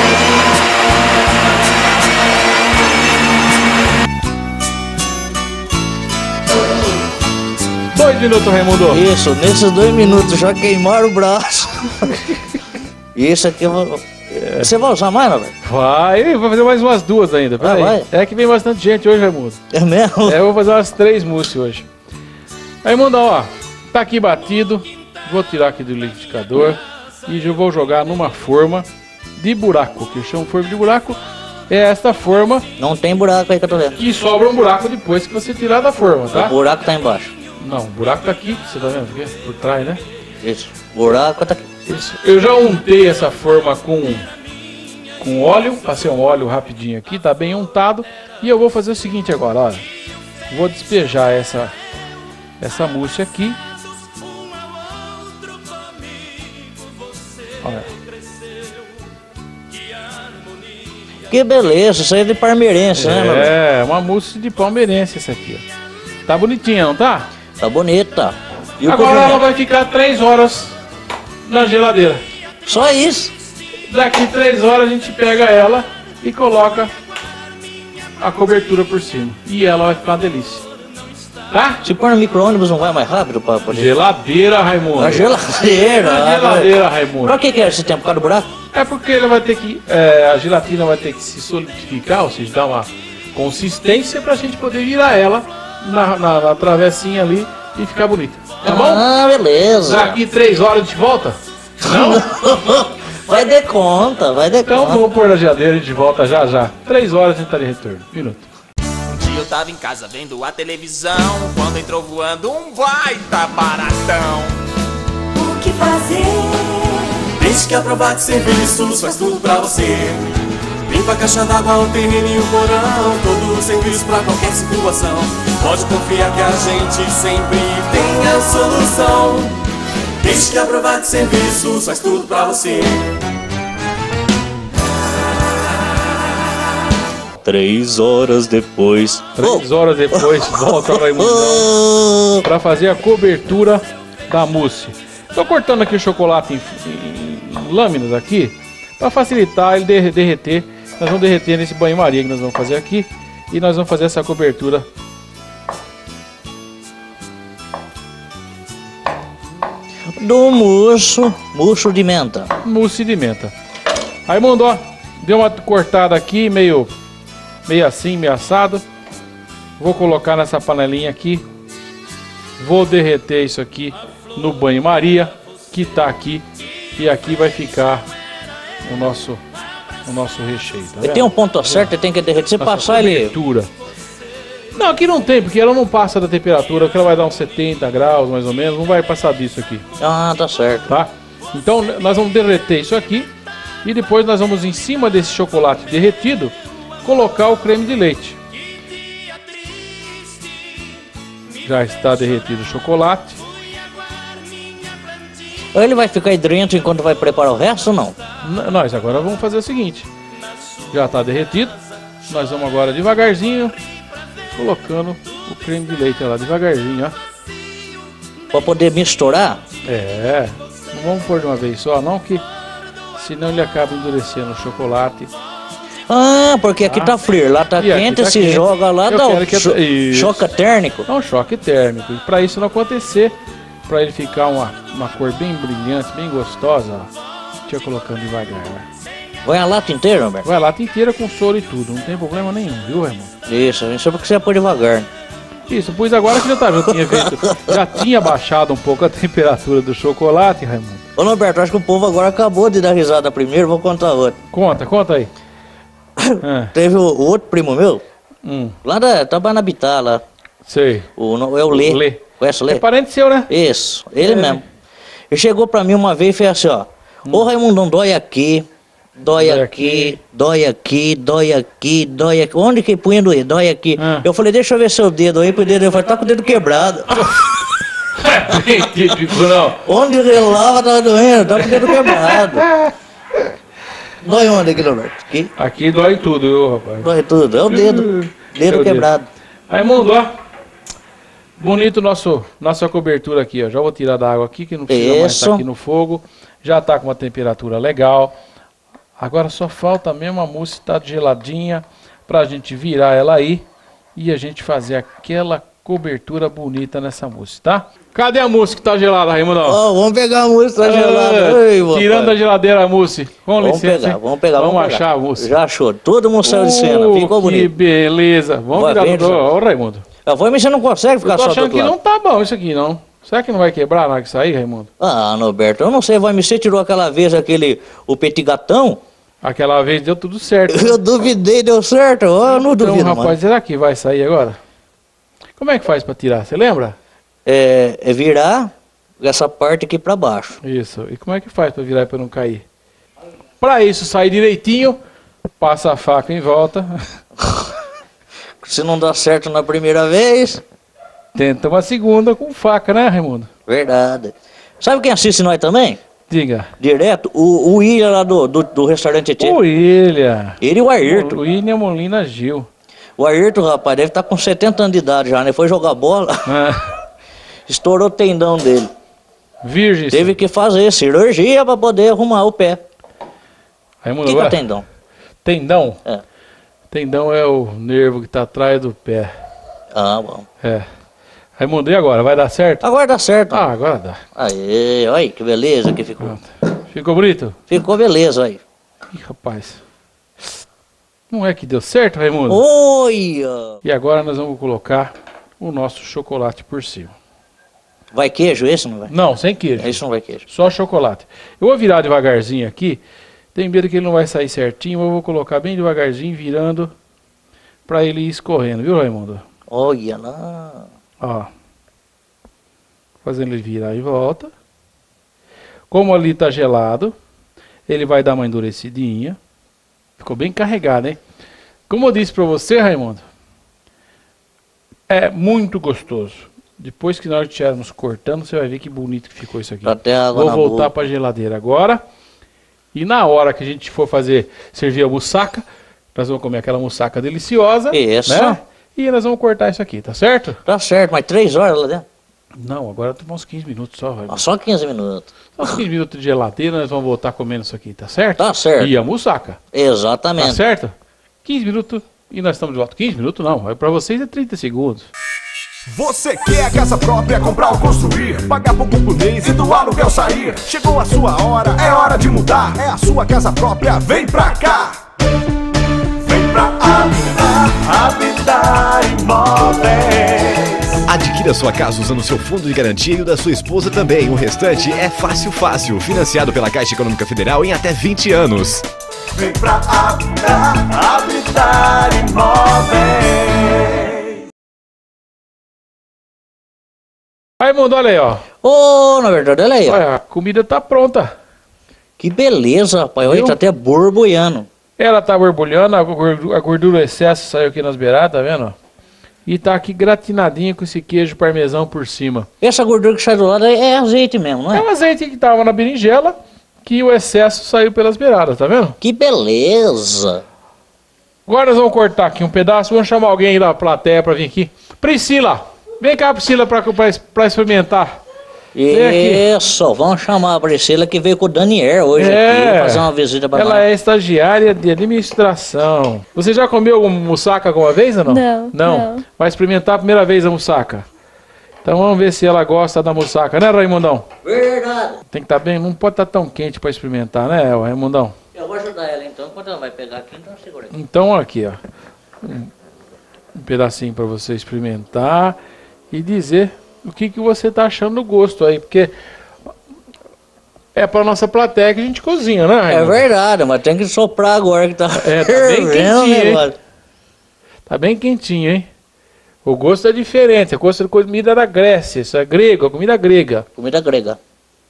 Dois minutos, Raimundo. Isso, nesses dois minutos já queimaram o braço. E isso aqui eu vou... Você vai usar mais, não, velho? Vai, vai fazer mais umas duas ainda. Pera Ah, aí. vai? É que vem bastante gente hoje, Raimundo. É mesmo? É, eu vou fazer umas três mousses hoje. Raimundão, ó. Tá aqui batido. Vou tirar aqui do liquidificador. E eu vou jogar numa forma de buraco. Que eu chamo de forma de buraco. É esta forma. Não tem buraco aí que eu tô vendo. E sobra um buraco depois que você tirar da forma, tá? O buraco tá embaixo. Não, o buraco tá aqui. Você tá vendo aqui? Por trás, né? Isso. O buraco tá aqui. Isso. Eu já untei essa forma com, com óleo. Passei um óleo rapidinho aqui. Tá bem untado. E eu vou fazer o seguinte agora, olha. Vou despejar essa, essa mousse aqui. Olha. Que beleza, isso aí é de parmeirense, né, meu velho? É, uma mousse de palmeirense essa aqui, ó. Tá bonitinha, não tá? Tá bonita. E o Agora cogumelo? ela vai ficar três horas na geladeira. Só isso. Daqui três horas a gente pega ela e coloca a cobertura por cima. E ela vai ficar uma delícia. Tá? Se pôr no micro-ônibus não vai mais rápido pra poder... Geladeira, Raimundo. A geladeira. A geladeira, Raimundo. Pra que que é esse tempo? Por causa do buraco? É porque ele vai ter que, é, a gelatina vai ter que se solidificar, ou seja, dar uma consistência pra gente poder virar ela na, na, na travessinha ali e ficar bonita. Tá bom? Ah, beleza. Daqui três horas a gente volta? Não? Vai de conta, vai de Então conta. vamos pôr na geladeira e a gente volta já já. Três horas a gente tá de retorno. Minuto. Um dia eu tava em casa vendo a televisão, quando entrou voando um baita baratão. O que fazer? Desde que a Provate Serviços faz tudo pra você. Limpa a caixa d'água, o terreno e o porão, todo o serviço pra qualquer situação. Pode confiar que a gente sempre tem a solução. Desde que a Provate Serviços faz tudo pra você. Três horas depois. Três horas depois volta o Raimundão pra fazer a cobertura da mousse. Tô cortando aqui o chocolate em, em, em lâminas aqui para facilitar ele der, derreter. Nós vamos derreter nesse banho-maria que nós vamos fazer aqui e nós vamos fazer essa cobertura. Do murcho, murcho de menta. Mousse de menta. Raimundo, ó, deu uma cortada aqui, meio, meio assim, meio assado. Vou colocar nessa panelinha aqui. Vou derreter isso aqui no banho-maria, que tá aqui. E aqui vai ficar o nosso, o nosso recheio. Tá Ele tem um ponto certo, ele tem que derreter. Se Nossa passar ele... cobertura. Não, aqui não tem, porque ela não passa da temperatura, porque ela vai dar uns setenta graus mais ou menos, não vai passar disso aqui. Ah, tá certo. Tá? Então nós vamos derreter isso aqui e depois nós vamos em cima desse chocolate derretido colocar o creme de leite. Já está derretido o chocolate. Ele vai ficar hidrento enquanto vai preparar o resto ou não? N- nós agora vamos fazer o seguinte. Já está derretido. Nós vamos agora devagarzinho colocando o creme de leite lá, devagarzinho, ó. Pra poder misturar? É, não vamos pôr de uma vez só não, que senão ele acaba endurecendo o chocolate Ah, porque aqui Ah. tá frio, lá tá E aqui quente, tá se quente. joga lá, Eu dá quero um que- cho Isso. choque térmico. É um choque térmico. E para isso não acontecer, para ele ficar uma, uma cor bem brilhante, bem gostosa, ó. Deixa eu colocando devagar. Ó. Vai a lata inteira, Roberto? Vai a lata inteira com soro e tudo, não tem problema nenhum, viu, Raimundo? Isso, isso é porque você pôr devagar. Isso, pois agora que já, tá, já tinha feito, já tinha baixado um pouco a temperatura do chocolate, Raimundo. Ô, Norberto, acho que o povo agora acabou de dar risada primeiro, vou contar outra. Conta, conta aí. Ah, Teve o, o outro primo meu, hum, lá da, tava na Habitat lá, sei. o, no- é o Lê. O Lê. Conhece o Lê? É parente seu, né? Isso, ele É. mesmo. Ele chegou pra mim uma vez e fez assim, ó. Ô Raimundão, dói aqui, dói, Dói aqui, dói aqui, dói aqui, dói aqui. Onde que punha doer? Dói aqui. Ah. Eu falei, deixa eu ver seu dedo aí, pro dedo. Ele falou, tá com o dedo quebrado. Bem típico, não. Onde relava tava doendo, tá com o dedo quebrado. Dói onde aqui, Roberto? Aqui? Aqui dói tudo, viu, rapaz? Dói tudo, é o dedo. É Dedo o dedo. quebrado. Raimundo, ó. Bonito nosso, nossa cobertura aqui, ó. Já vou tirar da água aqui, que não precisa mais Isso. estar aqui no fogo. Já tá com uma temperatura legal. Agora só falta mesmo a mousse estar geladinha pra gente virar ela aí e a gente fazer aquela cobertura bonita nessa mousse, tá? Cadê a mousse que tá gelada, Raimundo? Ó, vamos pegar a mousse, tá Ah, gelada. Ei, tirando da papai. geladeira a mousse. Com Vamos licença. pegar, hein? vamos pegar, Vamos, vamos achar pegar. a mousse. Já achou, todo mundo saiu de cena, Oh, ficou que bonito. beleza. Vamos Vai virar bem, do... Zé. Ô, Raimundo. A voz, mas você não consegue ficar Eu tô só do achando outro que lado. não tá bom isso aqui, não. Será que não vai quebrar na hora que sair, Raimundo? Ah, Norberto, eu não sei, vai me você tirou aquela vez aquele, o petit gatão? Aquela vez deu tudo certo. Eu duvidei, deu certo, eu não Então, duvido, rapaz, mano. será que vai sair agora? Como é que faz pra tirar? Você lembra? É, é virar essa parte aqui pra baixo. Isso. E como é que faz pra virar pra não cair? Pra isso sair direitinho, passa a faca em volta, Se não dá certo na primeira vez, tenta uma segunda com faca, né, Raimundo? verdade. Sabe quem assiste nós também? Diga. Direto? O, o William lá do, do, do restaurante Tietê. O William. Ele e o Ayrton. O William Molina Gil. O Ayrton, rapaz, deve estar com setenta anos de idade já, né? Foi jogar bola, Ah, estourou o tendão dele. virgem. Teve que fazer cirurgia pra poder arrumar o pé. O Raimundo, que, que é vai. tendão? Tendão? É. Tendão é o nervo que tá atrás do pé. Ah, bom. É. Raimundo, e agora? Vai dar certo? Agora dá certo. Ah, agora dá. Aê, olha que beleza que ficou. Ficou bonito? Ficou beleza aí. Ih, rapaz. Não é que deu certo, Raimundo? Olha! E agora nós vamos colocar o nosso chocolate por cima. Vai queijo esse, não vai? Não, sem queijo. Esse não vai queijo. Só chocolate. Eu vou virar devagarzinho aqui. Tem medo que ele não vai sair certinho, mas eu vou colocar bem devagarzinho, virando, pra ele ir escorrendo, viu, Raimundo? Olha lá. Ó. Fazendo ele virar em volta. Como ali tá gelado, ele vai dar uma endurecidinha. Ficou bem carregado, hein? Como eu disse pra você, Raimundo, é muito gostoso. Depois que nós estivermos cortando, você vai ver que bonito que ficou isso aqui. Tá até água Vou na voltar boca. pra geladeira agora. E na hora que a gente for fazer, servir a moussaka, nós vamos comer aquela moussaka deliciosa. Isso. Né? E nós vamos cortar isso aqui, tá certo? Tá certo, mas três horas lá dentro? Não, agora tem uns quinze minutos só, Raimundo. Ah, só quinze minutos. Só uns quinze minutos de geladeira, nós vamos voltar comendo isso aqui, tá certo? Tá certo. E a moussaka. Exatamente. Tá certo? quinze minutos e nós estamos de volta. quinze minutos não, pra vocês é trinta segundos. Você quer a casa própria, comprar ou construir, pagar pouco por mês e do aluguel sair. Chegou a sua hora, é hora de mudar. É a sua casa própria, vem pra cá. Vem pra Habitat, Habitat Imóveis. Adquira sua casa usando seu fundo de garantia e o da sua esposa também. O restante é fácil, fácil. Financiado pela Caixa Econômica Federal em até vinte anos. Vem pra Habitat, Habitat Imóveis. Raimundo, olha aí, ó. Ô, na verdade, olha aí, ó. Olha, a comida tá pronta. Que beleza, rapaz. Olha, Viu? tá até borbulhando. Ela tá borbulhando, a gordura, a gordura excesso saiu aqui nas beiradas, tá vendo? E tá aqui gratinadinha com esse queijo parmesão por cima. Essa gordura que sai do lado é, é azeite mesmo, não É é? o azeite que tava na berinjela, que o excesso saiu pelas beiradas, tá vendo? Que beleza. Agora nós vamos cortar aqui um pedaço, vamos chamar alguém da plateia pra vir aqui. Priscila, vem cá, Priscila, pra, pra, pra experimentar Isso, vamos chamar a Priscila que veio com o Daniel hoje É. aqui, fazer uma visita pra Ela nós. é estagiária de administração. Você já comeu moussaka alguma vez ou não? Não, não. Vai experimentar a primeira vez a moussaka. Então vamos ver se ela gosta da moussaka, né, Raimundão? Verdade. Tem que estar bem, não pode estar tão quente para experimentar, né, Raimundão? Eu vou ajudar ela então, enquanto ela vai pegar aqui, então segura aqui. Então aqui, ó. Um, um pedacinho para você experimentar e dizer o que, que você tá achando do gosto aí, porque é para nossa plateia que a gente cozinha, né, Raimundo? É verdade, mas tem que soprar agora que tá É, tá bem fervendo o quentinho, hein? negócio. Tá bem quentinho, hein? O gosto é diferente, é gosto de comida da Grécia, isso é grego, é comida grega. Comida grega.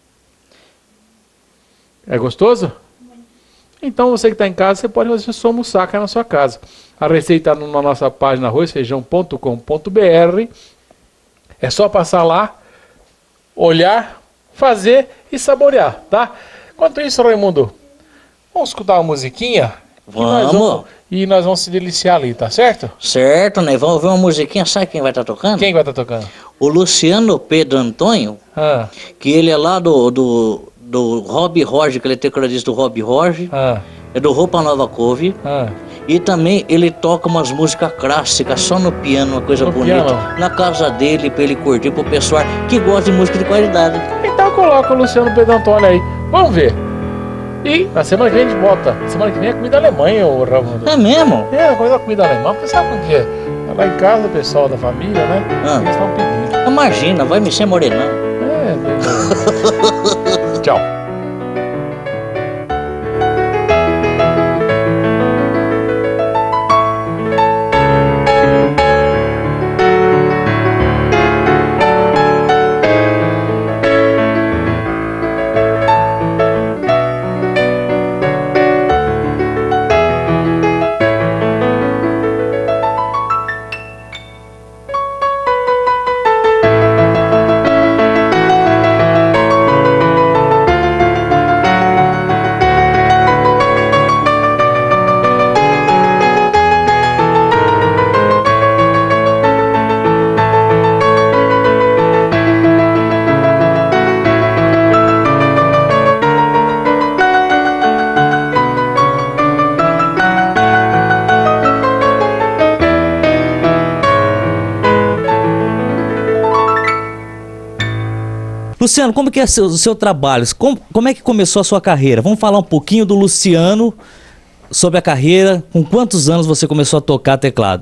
É gostoso? Então você que está em casa, você pode fazer sua moussaka na sua casa. A receita está na nossa página arroz feijão ponto com ponto b r. É só passar lá, olhar, fazer e saborear, tá? Enquanto isso, Raimundo, vamos escutar uma musiquinha? Que nós Vamos. E nós vamos se deliciar ali, tá certo? Certo, né? Vamos ver uma musiquinha, sabe quem vai estar tocando? Quem vai estar tocando? O Luciano Pedro Antônio, Ah, que ele é lá do, do, do Rob Roger, que ele é tecladista do Rob Roger, ah, é do Roupa Nova Couve, ah. e também ele toca umas músicas clássicas só no piano, uma coisa No bonita, piano? na casa dele, pra ele curtir, pro pessoal que gosta de música de qualidade. Então coloca o Luciano Pedro Antônio aí. Vamos ver. E na semana que vem a gente bota. Semana que vem é comida alemã, hein, ô Raimundo? É mesmo? É, coisa comida alemã, porque sabe por quê? Lá em casa, o pessoal da família, né? Ah. Eles estão pedindo. Imagina, vai me ser morenão. É, beleza. Tchau. Luciano, como que é o seu, seu trabalho? Como, como é que começou a sua carreira? Vamos falar um pouquinho do Luciano, sobre a carreira. Com quantos anos você começou a tocar teclado?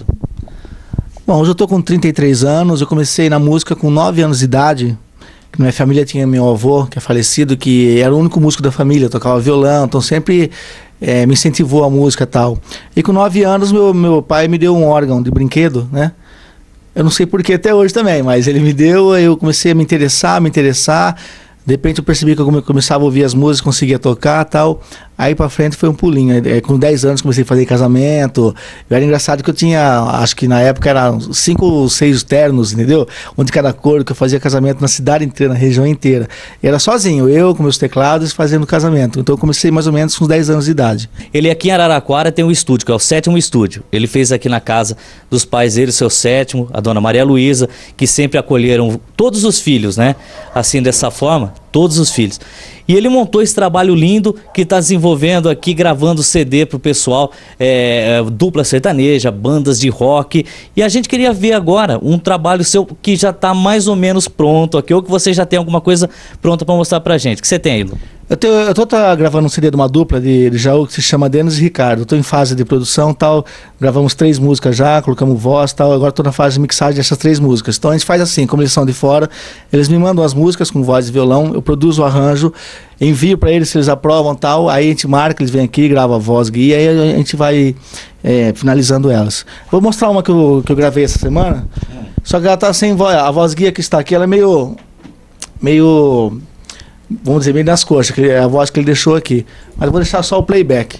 Bom, hoje eu tô com trinta e três anos, eu comecei na música com nove anos de idade. Na minha família tinha meu avô, que é falecido, que era o único músico da família, tocava violão, então sempre é, me incentivou a música e tal. E com nove anos meu, meu pai me deu um órgão de brinquedo, né? Eu não sei porquê até hoje também, mas ele me deu, aí eu comecei a me interessar, me interessar. De repente eu percebi que eu come- começava a ouvir as músicas, conseguia tocar e tal. Aí pra frente foi um pulinho. Aí, com dez anos comecei a fazer casamento. E era engraçado que eu tinha, acho que na época eram cinco ou seis ternos, entendeu? Um de cada cor, que eu fazia casamento na cidade inteira, na região inteira. E era sozinho, eu com meus teclados fazendo casamento. Então eu comecei mais ou menos com uns dez anos de idade. Ele aqui em Araraquara tem um estúdio, que é o sétimo estúdio. Ele fez aqui na casa dos pais dele, o seu sétimo, a dona Maria Luísa, que sempre acolheram todos os filhos, né? Assim, dessa forma, todos os filhos. E ele montou esse trabalho lindo que está desenvolvendo aqui, gravando C D para o pessoal, é, dupla sertaneja, bandas de rock. E a gente queria ver agora um trabalho seu que já está mais ou menos pronto aqui, ou que você já tem alguma coisa pronta para mostrar para a gente. O que você tem aí, Lu? Eu, tenho, eu tô tá, gravando um C D de uma dupla de, de Jaú que se chama Denis e Ricardo. Eu tô em fase de produção tal. Gravamos três músicas já, colocamos voz tal. Agora tô na fase de mixagem dessas três músicas. Então a gente faz assim, como eles são de fora, eles me mandam as músicas com voz e violão, eu produzo o arranjo, envio para eles se eles aprovam tal. Aí a gente marca, eles vêm aqui, grava a voz guia e aí a gente vai é, finalizando elas. Vou mostrar uma que eu, que eu gravei essa semana. Só que ela tá sem voz. A voz guia que está aqui, ela é meio. meio. Vamos dizer, meio nas coxas, que é a voz que ele deixou aqui. Mas eu vou deixar só o playback.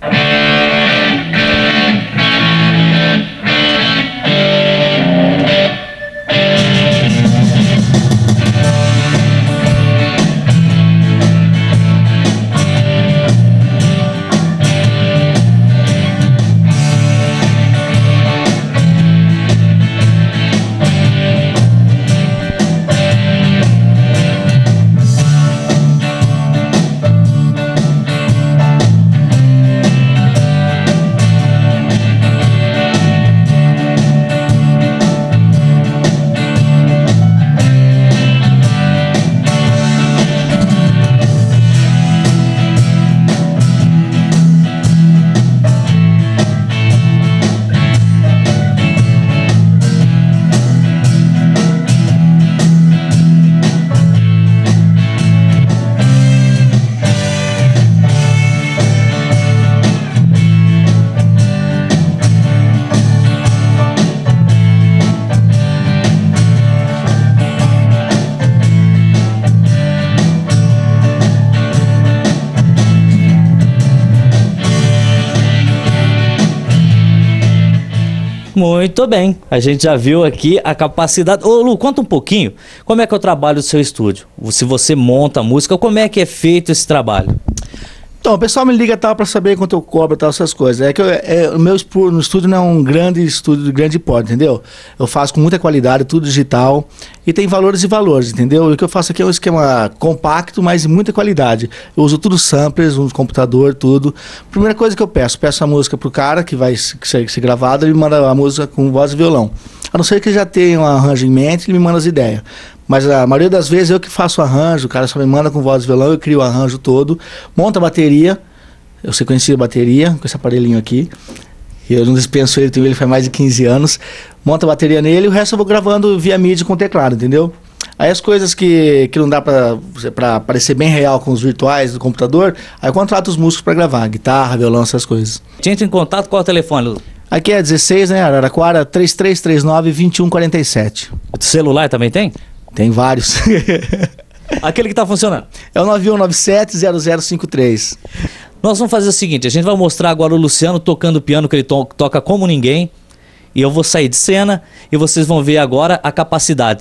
Muito bem, a gente já viu aqui a capacidade. Ô Lu, conta um pouquinho, como é que é o trabalho do seu estúdio? Se você monta a música, como é que é feito esse trabalho? Então, o pessoal me liga tal para saber quanto eu cobro tal, essas coisas. É que eu, é, o meu expo- no estúdio não é um grande estúdio de grande porte, entendeu? Eu faço com muita qualidade, tudo digital, e tem valores e valores, entendeu? E o que eu faço aqui é um esquema compacto, mas de muita qualidade. Eu uso tudo samplers, um computador, tudo. Primeira coisa que eu peço, peço a música pro cara que vai ser, ser gravada, ele me manda a música com voz e violão. A não ser que ele já tenha um arranjo em mente, ele me manda as ideias. Mas a maioria das vezes eu que faço o arranjo, o cara só me manda com voz e violão, eu crio o arranjo todo, monto a bateria, eu sequencio a bateria com esse aparelhinho aqui, eu não dispenso ele, tenho ele faz mais de quinze anos, monto a bateria nele e o resto eu vou gravando via mídia com teclado, entendeu? Aí as coisas que, que não dá pra, pra parecer bem real com os virtuais do computador, aí eu contrato os músicos pra gravar, guitarra, violão, essas coisas. Entra em contato, qual é o telefone, Lu? Aqui é dezesseis, né, Araraquara, três três três nove, dois um quatro sete. O celular também tem? Tem vários. Aquele que tá funcionando? É o nove um nove sete, zero zero cinco três. Nós vamos fazer o seguinte, a gente vai mostrar agora o Luciano tocando piano, que ele to toca como ninguém. E eu vou sair de cena e vocês vão ver agora a capacidade.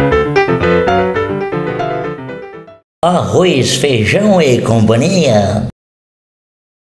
Arroz, feijão e companhia.